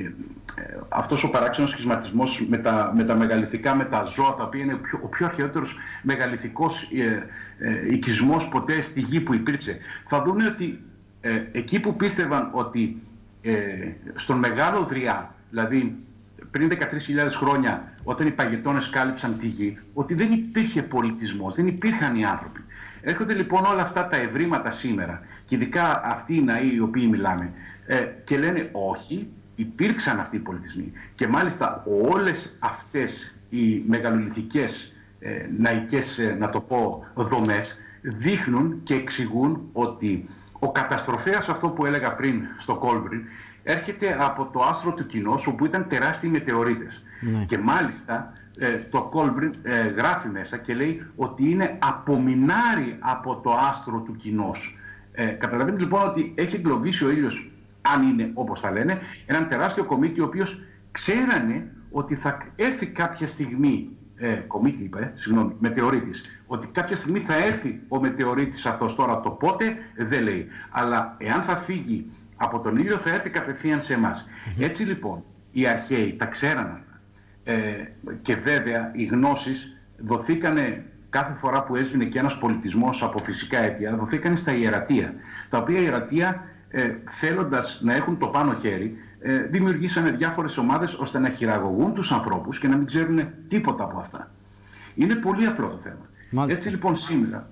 S2: αυτός ο παράξενος σχηματισμός με τα μεγαλυθικά, με τα ζώα, τα οποία είναι ο πιο αρχαιότερος μεγαλυθικός οικισμός ποτέ στη γη που υπήρξε, θα δουν ότι εκεί που πίστευαν ότι στον Μεγάλο Δριά, δηλαδή πριν 13.000 χρόνια, όταν οι παγετώνες κάλυψαν τη γη, ότι δεν υπήρχε πολιτισμός, δεν υπήρχαν οι άνθρωποι. Έρχονται λοιπόν όλα αυτά τα ευρήματα σήμερα, και ειδικά αυτοί οι ναοί οι οποίοι μιλάμε, και λένε όχι, υπήρξαν αυτοί οι πολιτισμοί. Και μάλιστα όλες αυτές οι μεγαλολιθικές ναικές, να το πω, δομές δείχνουν και εξηγούν ότι ο καταστροφέας, αυτό που έλεγα πριν στο Κόλμπριν, έρχεται από το άστρο του Κοινός, όπου ήταν τεράστιοι μετεωρίτες. Ναι. Και μάλιστα το Κόλμπριν γράφει μέσα και λέει ότι είναι απομεινάρι από το άστρο του Κοινός. Καταλαβαίνετε λοιπόν ότι έχει εγκλωβίσει ο ήλιος, αν είναι όπως θα λένε, έναν τεράστιο κομίτη, ο οποίος ξέρανε ότι θα έρθει κάποια στιγμή, κομίτη είπε, συγγνώμη, μετεωρίτης, ότι κάποια στιγμή θα έρθει ο μετεωρίτης αυτός. Τώρα το πότε δεν λέει, αλλά εάν θα φύγει από τον ήλιο θα έρθει κατευθείαν σε εμάς. Έτσι λοιπόν οι αρχαίοι τα ξέραν αυτά, και βέβαια οι γνώσεις δοθήκανε κάθε φορά που έσβηνε και ένας πολιτισμός από φυσικά αίτια, δοθήκανε στα ιερατεία, τα οποία ιερατεία, θέλοντας να έχουν το πάνω χέρι, δημιουργήσανε διάφορες ομάδες ώστε να χειραγωγούν τους ανθρώπους και να μην ξέρουν τίποτα από αυτά. Είναι πολύ απλό το θέμα. Μάλιστα. Έτσι λοιπόν σήμερα,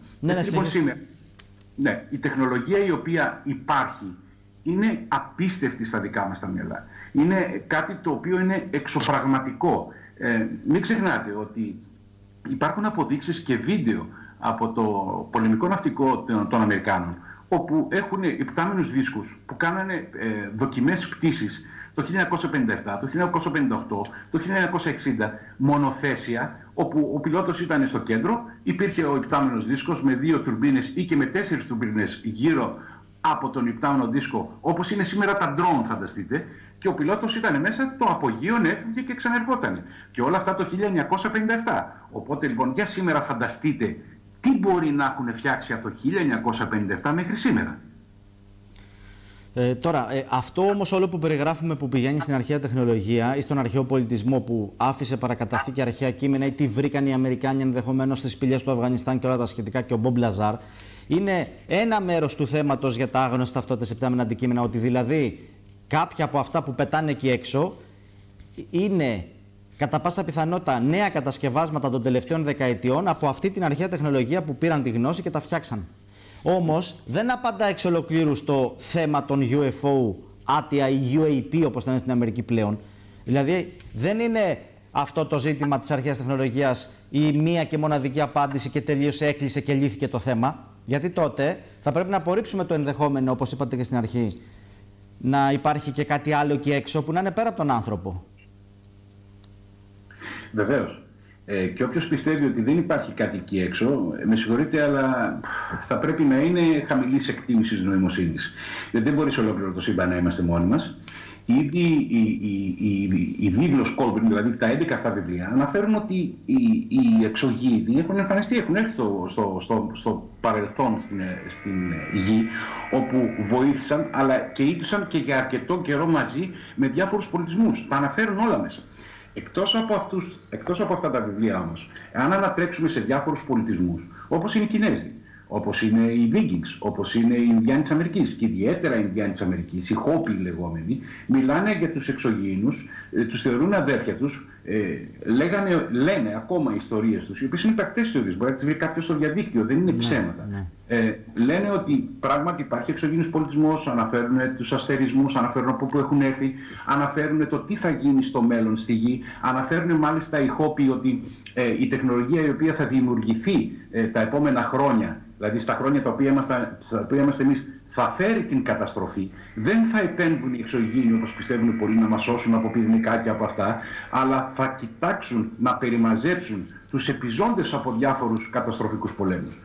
S2: η τεχνολογία η οποία υπάρχει είναι απίστευτη στα δικά μας τα μυαλά. Είναι κάτι το οποίο είναι εξωπραγματικό. Μην ξεχνάτε ότι υπάρχουν αποδείξεις και βίντεο από το πολεμικό ναυτικό των Αμερικάνων, όπου έχουν υπτάμενους δίσκους που κάνανε δοκιμές πτήσης το 1957, το 1958, το 1960, μονοθέσια, όπου ο πιλότος ήταν στο κέντρο, υπήρχε ο υπτάμενος δίσκος με 2 τουρμπίνες ή και με 4 τουρμπίνες γύρω από τον υπτάμενο δίσκο, όπως είναι σήμερα τα drone, φανταστείτε, και ο πιλότος ήταν μέσα, το απογείωνε, έφυγε και ξαναρχότανε. Και όλα αυτά το 1957. Οπότε λοιπόν για σήμερα φανταστείτε τι μπορεί να έχουν φτιάξει από το 1957 μέχρι σήμερα.
S1: Τώρα, αυτό όμως όλο που περιγράφουμε που πηγαίνει στην αρχαία τεχνολογία ή στον αρχαίο πολιτισμό που άφησε παρακαταθήκη αρχαία κείμενα ή τι βρήκαν οι Αμερικάνοι ενδεχομένως στις σπηλιές του Αφγανιστάν και όλα τα σχετικά και ο Μπομπ Λαζάρ, είναι ένα μέρος του θέματος για τα άγνωστα ταυτότητες υπτάμενα αντικείμενα, ότι δηλαδή κάποια από αυτά που πετάνε εκεί έξω είναι κατά πάσα πιθανότητα νέα κατασκευάσματα των τελευταίων δεκαετιών από αυτή την αρχαία τεχνολογία που πήραν τη γνώση και τα φτιάξαν. Όμως δεν απαντά εξ ολοκλήρου στο θέμα των UFO, άτια ή UAP όπως θα είναι στην Αμερική πλέον. Δηλαδή δεν είναι αυτό το ζήτημα της αρχαίας τεχνολογίας η μία και μοναδική απάντηση και τελείωσε, έκλεισε και λύθηκε το θέμα. Γιατί τότε θα πρέπει να απορρίψουμε το ενδεχόμενο, όπως είπατε και στην αρχή, να υπάρχει και κάτι άλλο εκεί έξω που να είναι πέρα από τον άνθρωπο.
S2: Βεβαίως. Και όποιος πιστεύει ότι δεν υπάρχει κάτι εκεί έξω, με συγχωρείτε, αλλά θα πρέπει να είναι χαμηλής εκτίμησης νοημοσύνης. Γιατί δεν μπορεί σε ολόκληρο το σύμπαν να είμαστε μόνοι μας. Ήδη η βίβλος Κόλμπριν, δηλαδή τα 11 αυτά βιβλία, αναφέρουν ότι οι εξωγήινοι έχουν εμφανιστεί, έχουν έρθει στο παρελθόν στην γη, όπου βοήθησαν, αλλά και ήττουσαν και για αρκετό καιρό μαζί με διάφορους πολιτισμούς. Τα αναφέρουν όλα μέσα. Εκτός από αυτά τα βιβλία όμως, αν ανατρέξουμε σε διάφορους πολιτισμούς, όπως είναι οι Κινέζοι, όπως είναι οι Vikings, όπως είναι οι Ινδιάνοι της Αμερικής και ιδιαίτερα οι Ινδιάνοι της Αμερικής, οι Χόποι λεγόμενοι, μιλάνε για τους εξωγήινους, τους θεωρούν αδέρφια τους, λένε ακόμα ιστορίες τους, οι οποίες είναι πρακτές ιστορίες, μπορεί να τις βρει κάποιος στο διαδίκτυο, δεν είναι ψέματα. Λένε ότι πράγματι υπάρχει εξωγήινος πολιτισμός, αναφέρουν τους αστερισμούς, αναφέρουν από πού έχουν έρθει, αναφέρουν το τι θα γίνει στο μέλλον στη γη, αναφέρουν μάλιστα οι Χόποι ότι η τεχνολογία η οποία θα δημιουργηθεί τα επόμενα χρόνια, δηλαδή στα χρόνια τα οποία είμαστε εμείς, θα φέρει την καταστροφή. Δεν θα επέμβουν οι εξωγήινοι όπως πιστεύουν πολλοί να μας σώσουν από πυρηνικά και από αυτά, αλλά θα κοιτάξουν να περιμαζέψουν τους επιζώντες από διάφορους καταστροφικούς πολέμους.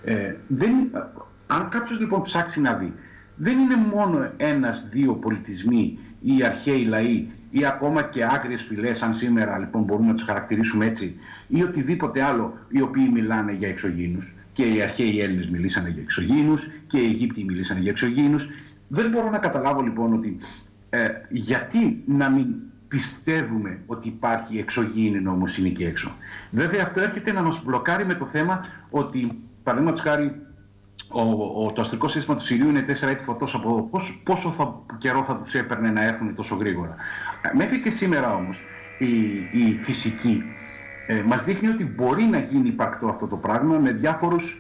S2: Αν κάποιος λοιπόν ψάξει να δει, δεν είναι μόνο ένας-δύο πολιτισμοί ή αρχαίοι λαοί ή ακόμα και άγριες φυλές, αν σήμερα λοιπόν μπορούμε να τους χαρακτηρίσουμε έτσι, ή οτιδήποτε άλλο, οι οποίοι μιλάνε για εξωγήινους. Και οι αρχαίοι Έλληνες μιλήσανε για εξωγήινους και οι Αιγύπτιοι μιλήσανε για εξωγήινους. Δεν μπορώ να καταλάβω λοιπόν ότι γιατί να μην πιστεύουμε ότι υπάρχει εξωγήινη νοημοσύνη εκεί έξω. Βέβαια αυτό έρχεται να μας μπλοκάρει με το θέμα ότι, παραδείγματος χάρη, το αστρικό σύστημα του Συριού είναι 4 έτη φωτός από πόσο καιρό θα τους έπαιρνε να έρθουν τόσο γρήγορα. Μέχρι και σήμερα όμως η φυσική μας δείχνει ότι μπορεί να γίνει υπαρκτό αυτό το πράγμα με διάφορους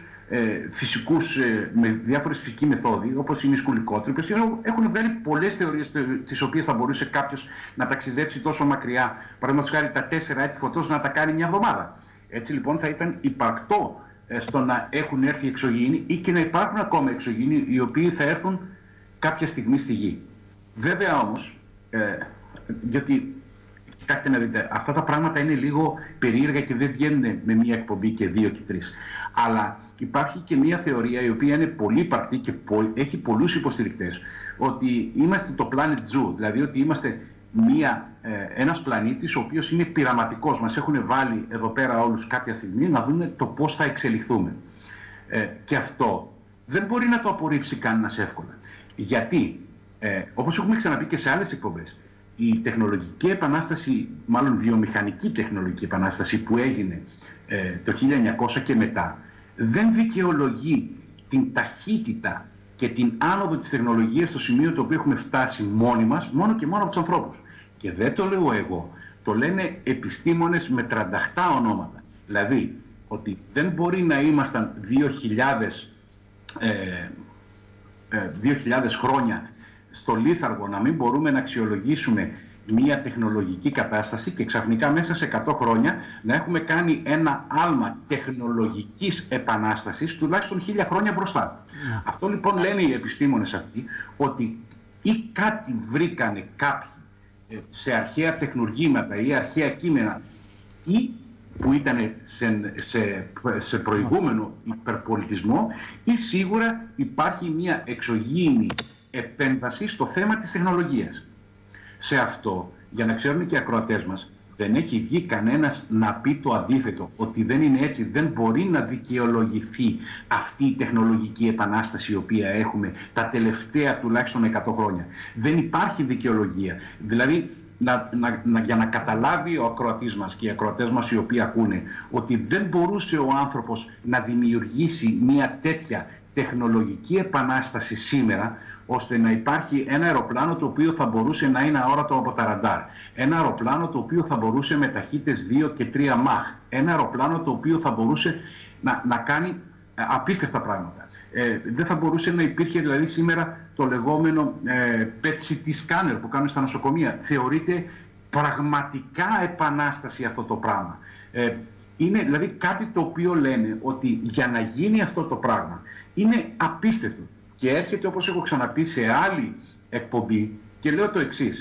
S2: με διάφορες φυσικοί μεθόδοι, όπως είναι οι σκουλικότρυπες. Έχουν βγάλει πολλές θεωρίες τις οποίες θα μπορούσε κάποιος να ταξιδέψει τόσο μακριά, παραδείγματος χάρη τα 4 έτη φωτός να τα κάνει μια εβδομάδα. Έτσι λοιπόν θα ήταν υπαρκτό στο να έχουν έρθει εξωγήινοι ή και να υπάρχουν ακόμα εξωγήινοι οι οποίοι θα έρθουν κάποια στιγμή στη γη. Βέβαια όμως, γιατί κοιτάξτε να δείτε, αυτά τα πράγματα είναι λίγο περίεργα και δεν βγαίνουν με μία εκπομπή και 2 και 3. Αλλά υπάρχει και μία θεωρία η οποία είναι πολύ υπαρκτή και έχει πολλούς υποστηρικτές, ότι είμαστε το Planet Zoo, δηλαδή ότι είμαστε ένας πλανήτης ο οποίος είναι πειραματικός. Μας έχουν βάλει εδώ πέρα όλους κάποια στιγμή να δούμε το πώς θα εξελιχθούμε. Και αυτό δεν μπορεί να το απορρίψει κανένας εύκολα. Γιατί, όπως έχουμε ξαναπεί και σε άλλες εκπομπές, η τεχνολογική επανάσταση, μάλλον βιομηχανική τεχνολογική επανάσταση που έγινε το 1900 και μετά, δεν δικαιολογεί την ταχύτητα και την άνοδο της τεχνολογίας στο σημείο το οποίο έχουμε φτάσει μόνοι μας, μόνο και μόνο από τους ανθρώπους. Και δεν το λέω εγώ, το λένε επιστήμονες με τρανταχτά ονόματα. Δηλαδή, ότι δεν μπορεί να ήμασταν 2.000 χρόνια στο λίθαργο, να μην μπορούμε να αξιολογήσουμε μια τεχνολογική κατάσταση και ξαφνικά μέσα σε 100 χρόνια να έχουμε κάνει ένα άλμα τεχνολογικής επανάστασης τουλάχιστον 1000 χρόνια μπροστά. Αυτό λοιπόν λένε οι επιστήμονες αυτοί, ότι ή κάτι βρήκανε κάποιοι σε αρχαία τεχνουργήματα ή αρχαία κείμενα ή που ήταν σε προηγούμενο υπερπολιτισμό, ή σίγουρα υπάρχει μια εξωγήινη επέμβαση στο θέμα της τεχνολογίας. Σε αυτό, για να ξέρουν και οι ακροατές μας, δεν έχει βγει κανένας να πει το αντίθετο, ότι δεν είναι έτσι, δεν μπορεί να δικαιολογηθεί αυτή η τεχνολογική επανάσταση η οποία έχουμε τα τελευταία τουλάχιστον 100 χρόνια. Δεν υπάρχει δικαιολογία. Δηλαδή, για να καταλάβει ο ακροατής μας και οι ακροατές μας οι οποίοι ακούνε ότι δεν μπορούσε ο άνθρωπος να δημιουργήσει μια τέτοια τεχνολογική επανάσταση σήμερα, ώστε να υπάρχει ένα αεροπλάνο το οποίο θα μπορούσε να είναι αόρατο από τα ραντάρ. Ένα αεροπλάνο το οποίο θα μπορούσε με ταχύτητες 2 και 3 μαχ. Ένα αεροπλάνο το οποίο θα μπορούσε να κάνει απίστευτα πράγματα. Δεν θα μπορούσε να υπήρχε δηλαδή σήμερα το λεγόμενο PET-CT scanner που κάνουν στα νοσοκομεία. Θεωρείται πραγματικά επανάσταση αυτό το πράγμα. Είναι δηλαδή κάτι το οποίο λένε ότι για να γίνει αυτό το πράγμα είναι απίστευτο. Και έρχεται, όπως έχω ξαναπεί σε άλλη εκπομπή, και λέω το εξής.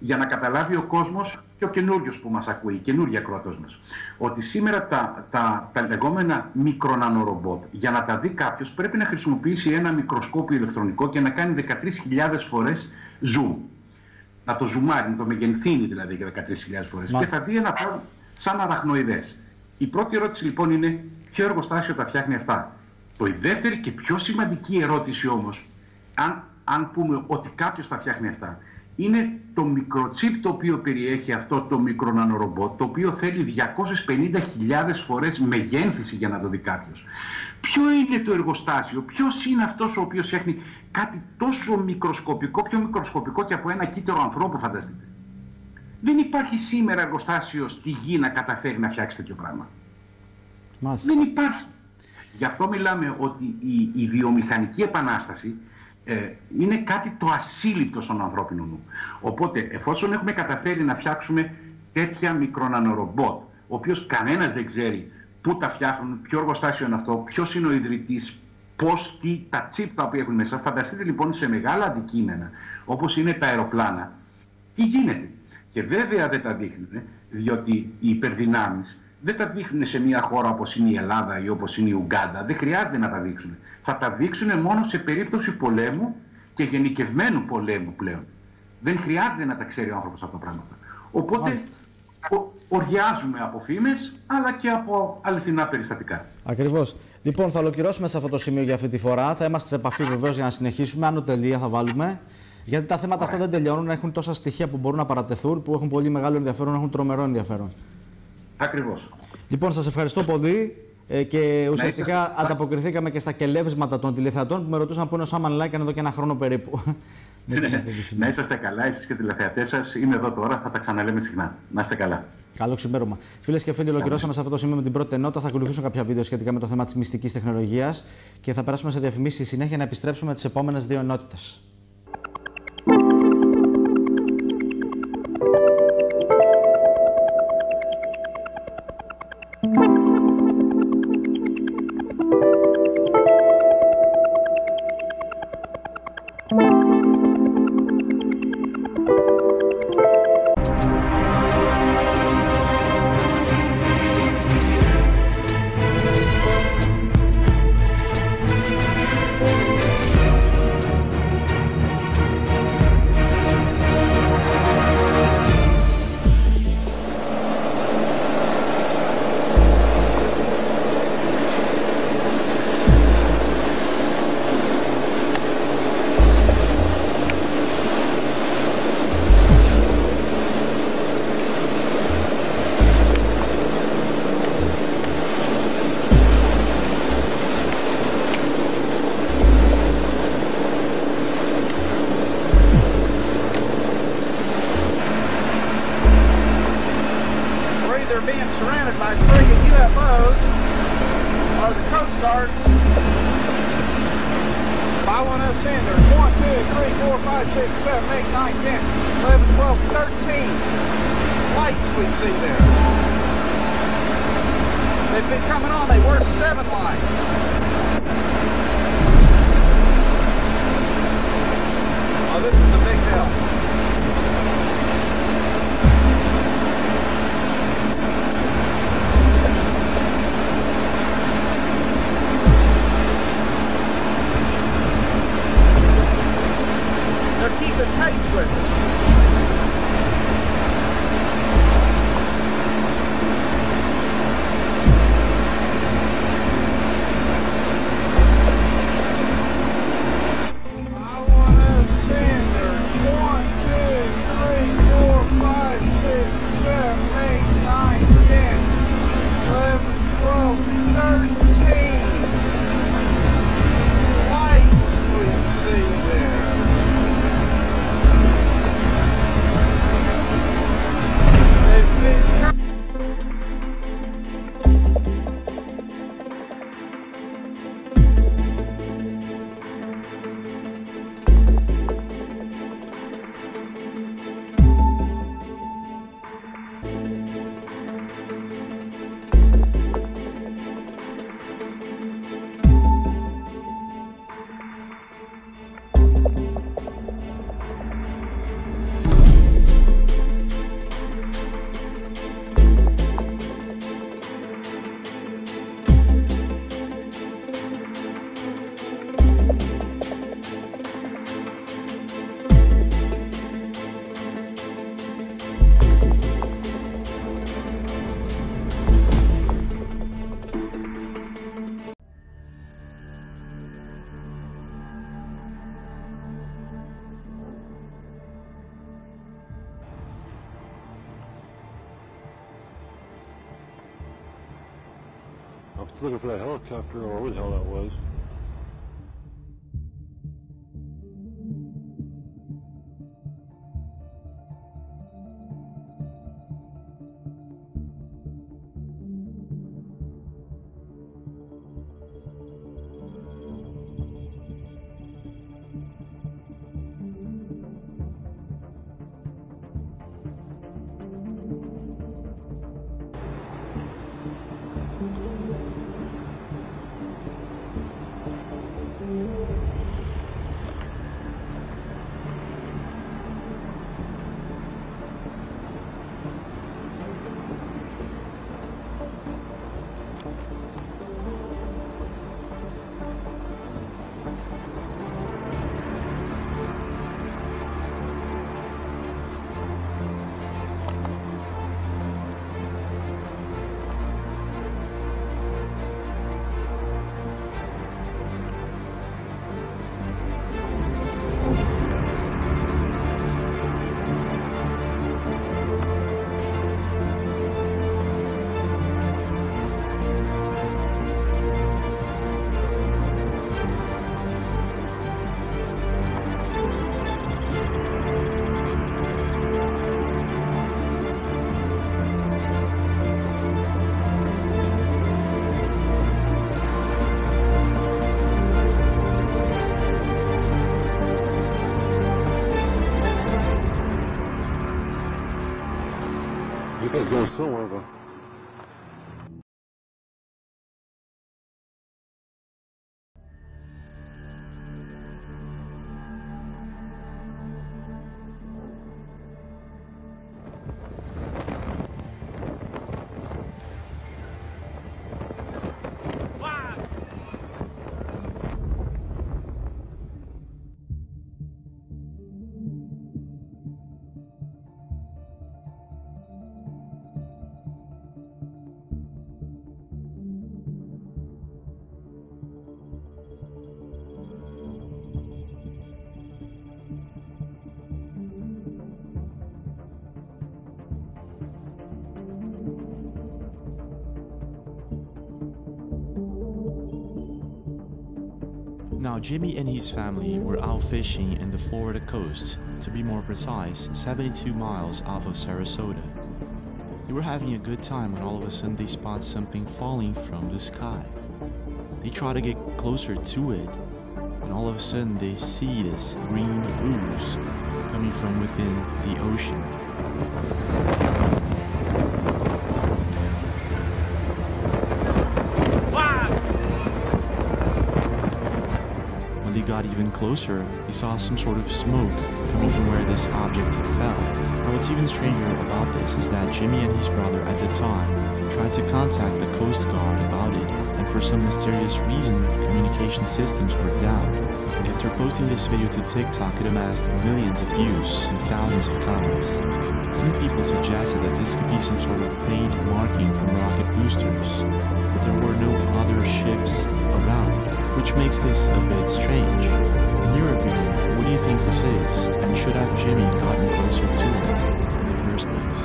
S2: για να καταλάβει ο κόσμος και ο καινούριος που μας ακούει, η καινούργια ακροατός μας, ότι σήμερα τα λεγόμενα μικρονανороμπότ, για να τα δει κάποιος, πρέπει να χρησιμοποιήσει ένα μικροσκόπιο ηλεκτρονικό και να κάνει 13.000 φορές zoom. Να το ζουμάρει, να το μεγενθύνει δηλαδή για 13.000 φορές. Και θα δει ένα πράγμα σαν αραχνοειδές. Η πρώτη ερώτηση λοιπόν είναι ποιο εργοστάσιο τα φτιάχνει αυτά. Η δεύτερη και πιο σημαντική ερώτηση όμως, αν πούμε ότι κάποιος τα φτιάχνει αυτά, είναι το μικροτσίπ το οποίο περιέχει αυτό το μικρονανороμπότ, το οποίο θέλει 250.000 φορές μεγένθηση για να το δει κάποιος. Ποιο είναι το εργοστάσιο, ποιος είναι αυτός ο οποίος φτιάχνει κάτι τόσο μικροσκοπικό, πιο μικροσκοπικό και από ένα κύτταρο ανθρώπου, φανταστείτε. Δεν υπάρχει σήμερα εργοστάσιο στη γη να καταφέρει να φτιάξει τέτοιο πράγμα. Δεν υπάρχει. Γι' αυτό μιλάμε ότι η βιομηχανική επανάσταση είναι κάτι το ασύλληπτο στον ανθρώπινο νου. Οπότε, εφόσον έχουμε καταφέρει να φτιάξουμε τέτοια μικρονανороμπότ, ο οποίος κανένας δεν ξέρει πού τα φτιάχνουν, ποιο εργοστάσιο είναι αυτό, ποιος είναι ο ιδρυτής, πώς, τι, τα τσίπ τα οποία έχουν μέσα. Φανταστείτε λοιπόν σε μεγάλα αντικείμενα, όπως είναι τα αεροπλάνα, τι γίνεται. Και βέβαια δεν τα δείχνουν, διότι οι υπερδυνάμεις δεν τα δείχνουν σε μια χώρα όπως είναι η Ελλάδα ή όπως είναι η Ουγκάντα. Δεν χρειάζεται να τα δείξουν. Θα τα δείξουν μόνο σε περίπτωση πολέμου και γενικευμένου πολέμου πλέον. Δεν χρειάζεται να τα ξέρει ο άνθρωπος αυτά τα πράγματα. Οπότε οριάζουμε από φήμες αλλά και από αληθινά περιστατικά.
S1: Ακριβώς. Λοιπόν, θα ολοκληρώσουμε σε αυτό το σημείο για αυτή τη φορά. Θα είμαστε σε επαφή βεβαίως για να συνεχίσουμε. Άνω τελεία θα βάλουμε. Γιατί τα θέματα αυτά δεν τελειώνουν. Έχουν τόσα στοιχεία που μπορούν να παρατεθούν, που έχουν πολύ μεγάλο ενδιαφέρον, έχουν τρομερό ενδιαφέρον.
S2: Ακριβώς.
S1: Λοιπόν, σας ευχαριστώ πολύ και ουσιαστικά ανταποκριθήκαμε και στα κελεύσματα των τηλεθεατών που με ρωτούσαν πού είναι ο Σάμαν Λάικαν εδώ και ένα χρόνο περίπου.
S2: Να είσαστε καλά, εσείς και οι τηλεθεατές σας. Είμαι εδώ τώρα, θα τα ξαναλέμε συχνά. Να είστε καλά.
S1: Καλό ξημέρωμα. Φίλες και φίλοι, ολοκληρώσαμε σε αυτό το σημείο με την πρώτη ενότητα. Θα ακολουθήσουν κάποια βίντεο σχετικά με το θέμα της μυστικής τεχνολογίας και θα περάσουμε σε διαφημίσεις στη συνέχεια να επιστρέψουμε τις επόμενες δύο ενότητες.
S3: looking for that helicopter or whatever the hell that was. You guys going somewhere, but...
S4: Now, Jimmy and his family were out fishing in the Florida coast, to be more precise, 72 miles off of Sarasota. They were having a good time when all of a sudden they spot something falling from the sky. They try to get closer to it, and all of a sudden they see this green ooze coming from within the ocean. When they got even closer, they saw some sort of smoke coming from where this object fell. Now what's even stranger about this is that Jimmy and his brother at the time tried to contact the Coast Guard about it, and for some mysterious reason, communication systems were down. After posting this video to TikTok, it amassed millions of views and thousands of comments. Some people suggested that this could be some sort of paint marking from rocket boosters, but there were no other ships around, which makes this a bit strange. In your opinion, what do you think this is, and should have Jimmy gotten closer to it in the first place?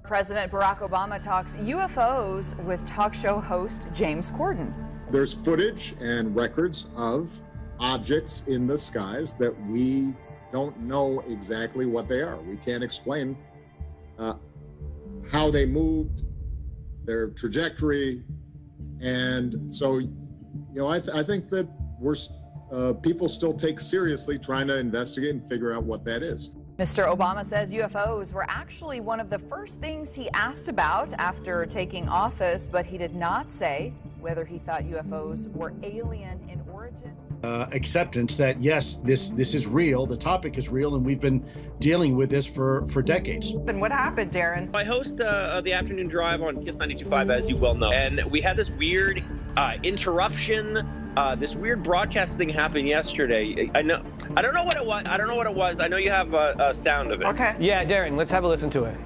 S5: President Barack Obama talks UFOs with talk show host James Corden.
S6: There's footage and records of objects in the skies that we don't know exactly what they are. We can't explain how they moved, their trajectory. And so, I think that people still take seriously trying to investigate and figure out what that is.
S5: Mr. Obama says UFOs were actually one of the first things he asked about after taking office, but he did not say whether he thought UFOs were alien in origin.
S7: Acceptance that, yes, this is real, the topic is real, and we've been dealing with this for decades.
S5: And what happened, Darren?
S8: I host the afternoon drive on KISS 92.5, as you well know, and we had this weird interruption. This weird broadcast thing happened yesterday. I don't know what it was. I know you have a sound of it.
S9: Okay. Yeah, Darren, let's have a listen to it.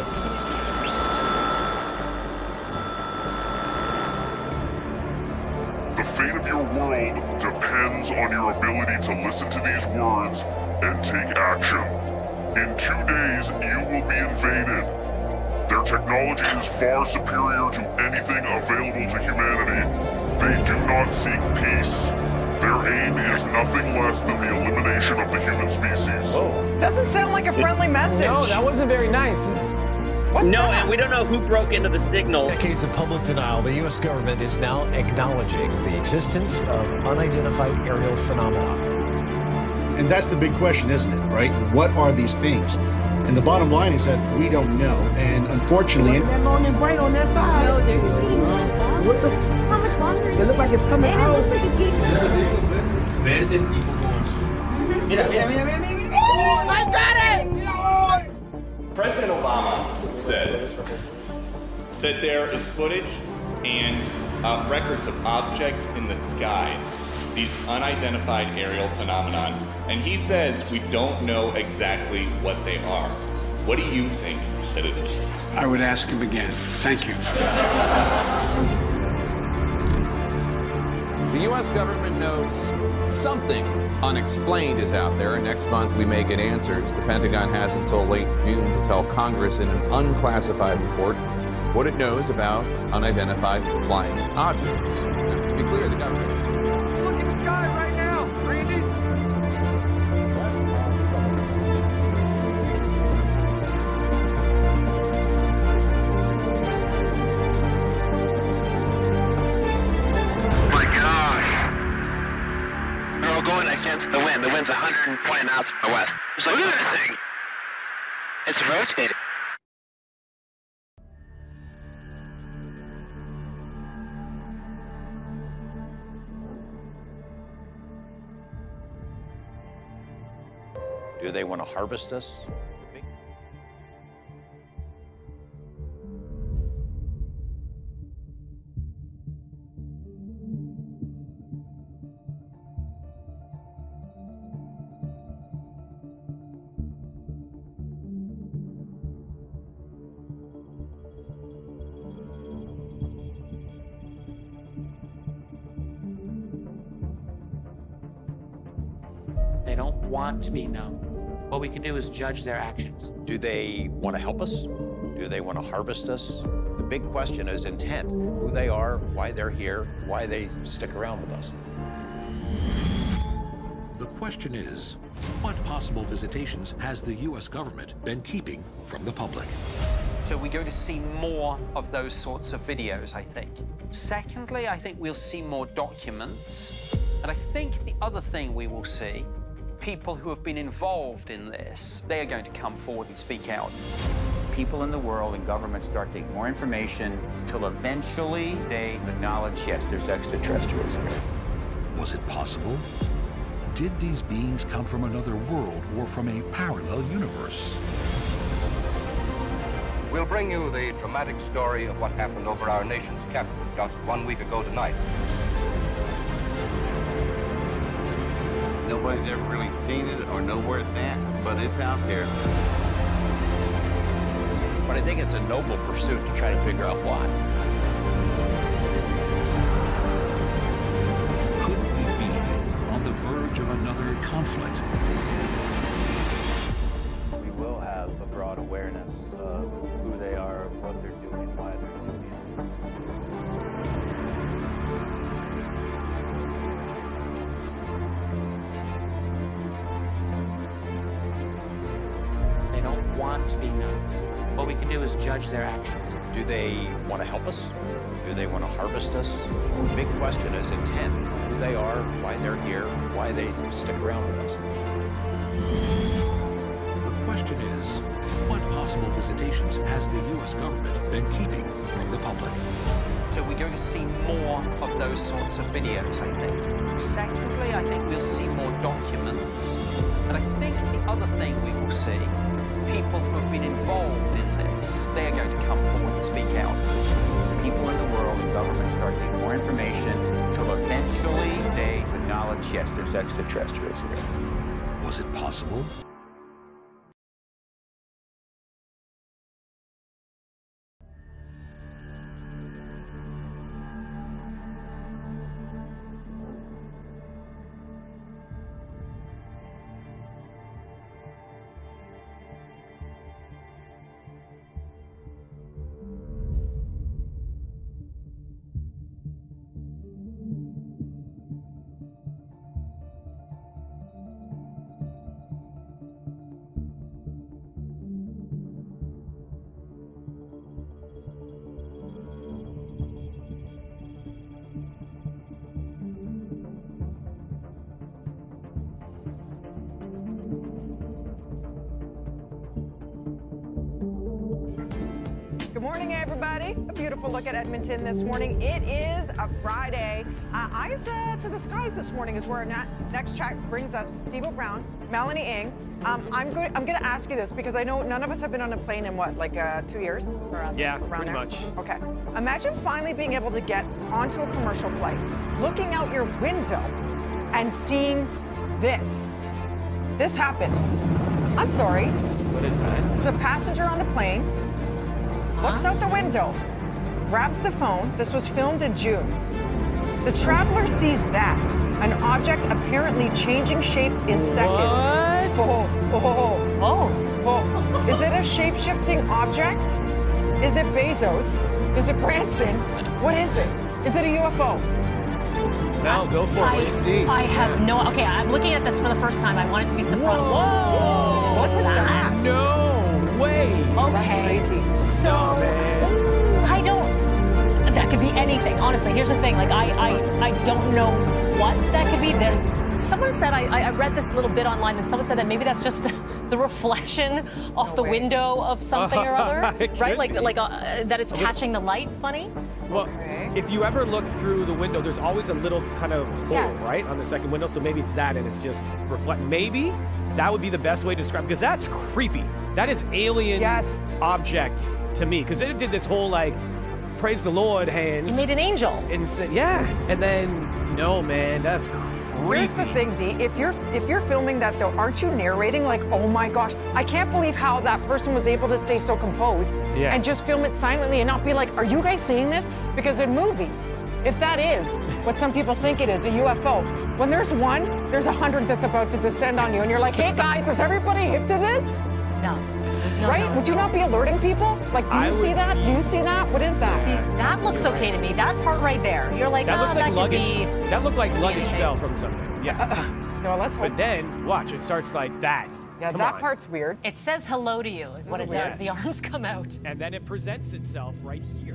S10: The fate of your world depends on your ability to listen to these words and take action. In 2 days, you will be invaded. Their technology is far superior to anything available to humanity. They do not seek peace. Their aim is nothing less than the elimination of the human species.
S9: Oh.
S5: Doesn't sound like a friendly message.
S9: No, that wasn't very nice.
S8: And we don't know who broke into the signal.
S11: Decades of public denial, the U.S. government is now acknowledging the existence of unidentified aerial phenomena.
S7: And that's the big question, isn't it, right? What are these things? And the bottom line is that we don't know. And unfortunately...
S12: That long and bright on that side.
S13: No, they're green.
S12: What the
S13: How much longer?
S12: It looks like it's coming out.
S13: It looks like it's getting...
S14: Verde tipo con su... Mira.
S12: Oh, I got it!
S15: President Obama says that there is footage and records of objects in the skies, these unidentified aerial phenomenon, and he says we don't know exactly what they are. What do you think that it is?
S16: I would ask him again. Thank you.
S17: The U.S. government knows something unexplained is out there, and next month we may get answers. The Pentagon has until late June to tell Congress in an unclassified report what it knows about unidentified flying objects. Now, to be clear, the government is...
S9: Look in the sky right now, Randy.
S18: Going against the wind. The wind's 120 knots from the west. So look at this thing. It's rotating.
S19: Do they want to harvest us?
S20: They don't want to be known. What we can do is judge their actions.
S19: Do they want to help us? Do they want to harvest us? The big question is intent. Who they are, why they're here, why they stick around with us.
S21: The question is, what possible visitations has the U.S. government been keeping from the public?
S22: So we're going to see more of those sorts of videos, I think. Secondly, I think we'll see more documents. And I think the other thing we will see, people who have been involved in this, they are going to come forward and speak out.
S23: People in the world and governments start taking more information until eventually they acknowledge, yes, there's extraterrestrials here.
S21: Was it possible? Did these beings come from another world or from a parallel universe?
S24: We'll bring you the dramatic story of what happened over our nation's capital just 1 week ago tonight.
S25: Nobody's ever really seen it or know where it's at, but it's out there.
S19: But I think it's a noble pursuit to try to figure out why.
S21: Could we be on the verge of another conflict?
S23: We will have
S1: have a broad awareness of who they are, what they're doing, why they're doing it.
S20: They don't want to be known. What we can do is judge their actions.
S19: Do they want to help us? Do they want to harvest us? The big question is intent. Who they are, why they're here, why they stick around with us.
S21: The question is, what possible visitations has the U.S. government been keeping from the public?
S22: So we're going to see more of those sorts of videos, I think. Secondly, I think we'll see more documents. And I think the other thing we will see, people who have been involved in this, they are going to come forward and speak out.
S23: People in the world and governments start getting more information until eventually they acknowledge, yes, there's extraterrestrials here.
S21: Was it possible?
S2: Good morning, everybody. A beautiful look at Edmonton this morning. It is a Friday. Eyes to the skies this morning is where our next chat brings us. Devo Brown, Melanie Ng. I'm going to ask you this because I know none of us have been on a plane in what, like 2 years?
S9: Yeah,
S2: around
S9: pretty
S2: there?
S9: much.
S2: Okay. Imagine finally being able to get onto a commercial flight, looking out your window and seeing this. This happened. I'm sorry.
S9: What is that?
S2: There's a passenger on the plane. Looks out the window, grabs the phone. This was filmed in June. The traveler sees that, an object apparently changing shapes in seconds. Oh. Is it a shape-shifting object? Is it Bezos? Is it Branson? What is it? Is it a UFO?
S9: No, go for it. What do you see?
S3: I have no. Okay, I'm looking at this for the first time. I want it to be surprised. Whoa!
S2: What's that?
S9: No way.
S3: Okay.
S2: That's crazy.
S3: So I don't. That could be anything. Honestly, here's the thing. Like I don't know what that could be. Someone said I read this little bit online, and someone said that maybe that's just the reflection off the window of something or other, right? Like that it's catching the light. Funny.
S9: Well, if you ever look through the window, there's always a little kind of hole, right, on the second window. So maybe it's that, and it's just reflect. Maybe that would be the best way to describe, because that's creepy. That is alien object to me, because it did this whole like, praise the Lord hands.
S3: You made an angel.
S9: And said, yeah, and then no, man, that's creepy.
S2: Here's the thing, Dee. If you're filming that though, aren't you narrating like, oh my gosh, I can't believe how that person was able to stay so composed and just film it silently and not be like, are you guys seeing this? Because in movies, if that is what some people think it is, a UFO, when there's one, there's 100 that's about to descend on you, and you're like, hey guys, is everybody hip to this?
S3: No.
S2: Right?
S3: No.
S2: Would you not be alerting people? Like, do you see that? Do you see that? What is that?
S3: See, that looks okay to me. That part right there. You're like,
S9: that looks like
S3: that
S9: luggage.
S3: Could be,
S9: that looked like luggage
S3: anything.
S9: fell from something. Yeah.
S2: No, let's hope.
S9: But then, watch, it starts like that.
S2: Yeah,
S9: Come
S2: that
S9: on.
S2: part's weird.
S3: It says hello to you, is what it does. The arms come out.
S9: And then it presents itself right here.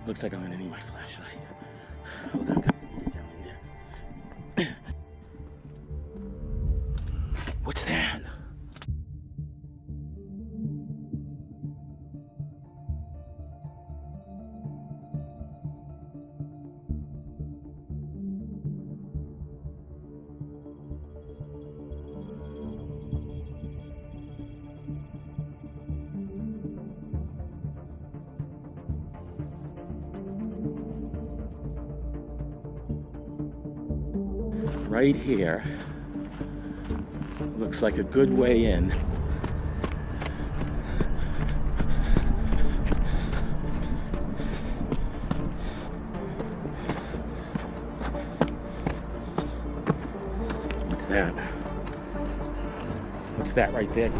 S4: Looks like I'm gonna need my flashlight. Hold on, guys. Let me get down in there. What's that? Right here. Looks like a good way in. What's that? What's that right there?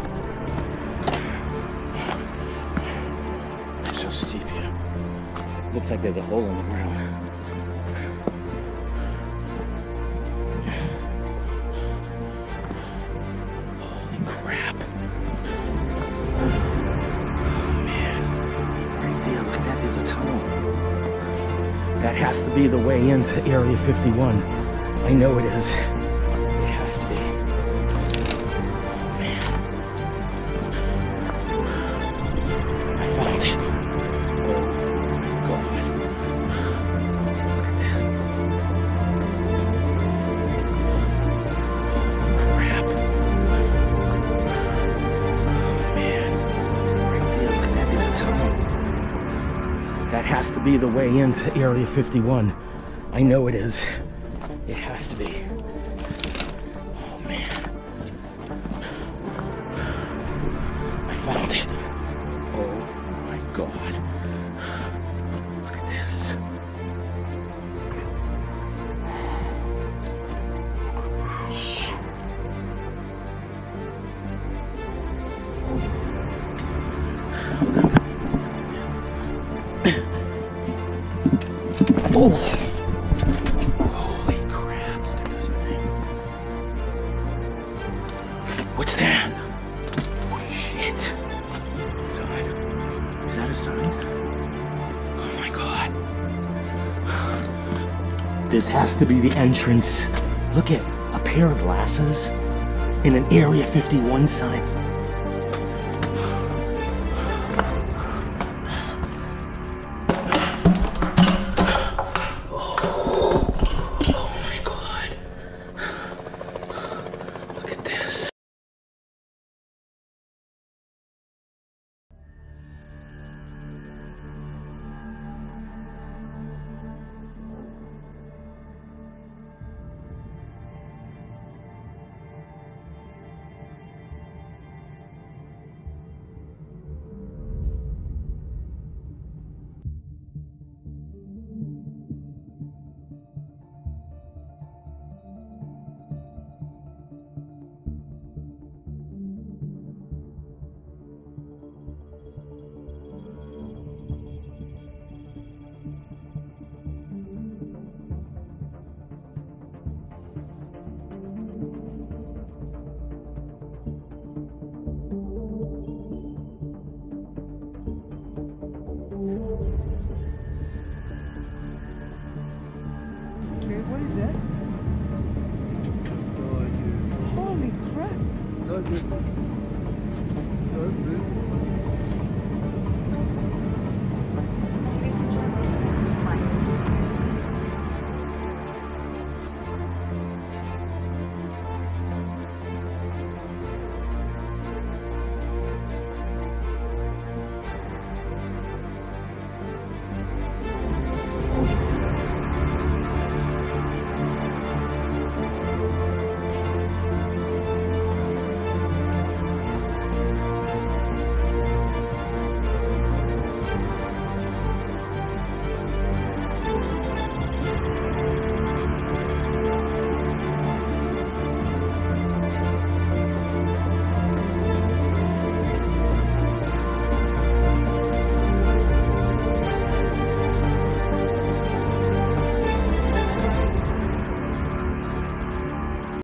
S4: It's so steep here. Looks like there's a hole in the ground. That has to be the way into Area 51. I know it is. It has to be. Oh, man. I found it. Oh, God. Look at this. Crap. Oh, man. Right there, look at that. There's a tunnel. That has to be the way into Area 51. I know it is. It has to be. Oh, man. I found it. Oh, my God. Look at this. Oh! Holy crap, look at this thing. What's that? Oh, shit. God. Is that a sign? Oh my God. This has to be the entrance. Look at a pair of glasses and an Area 51 sign.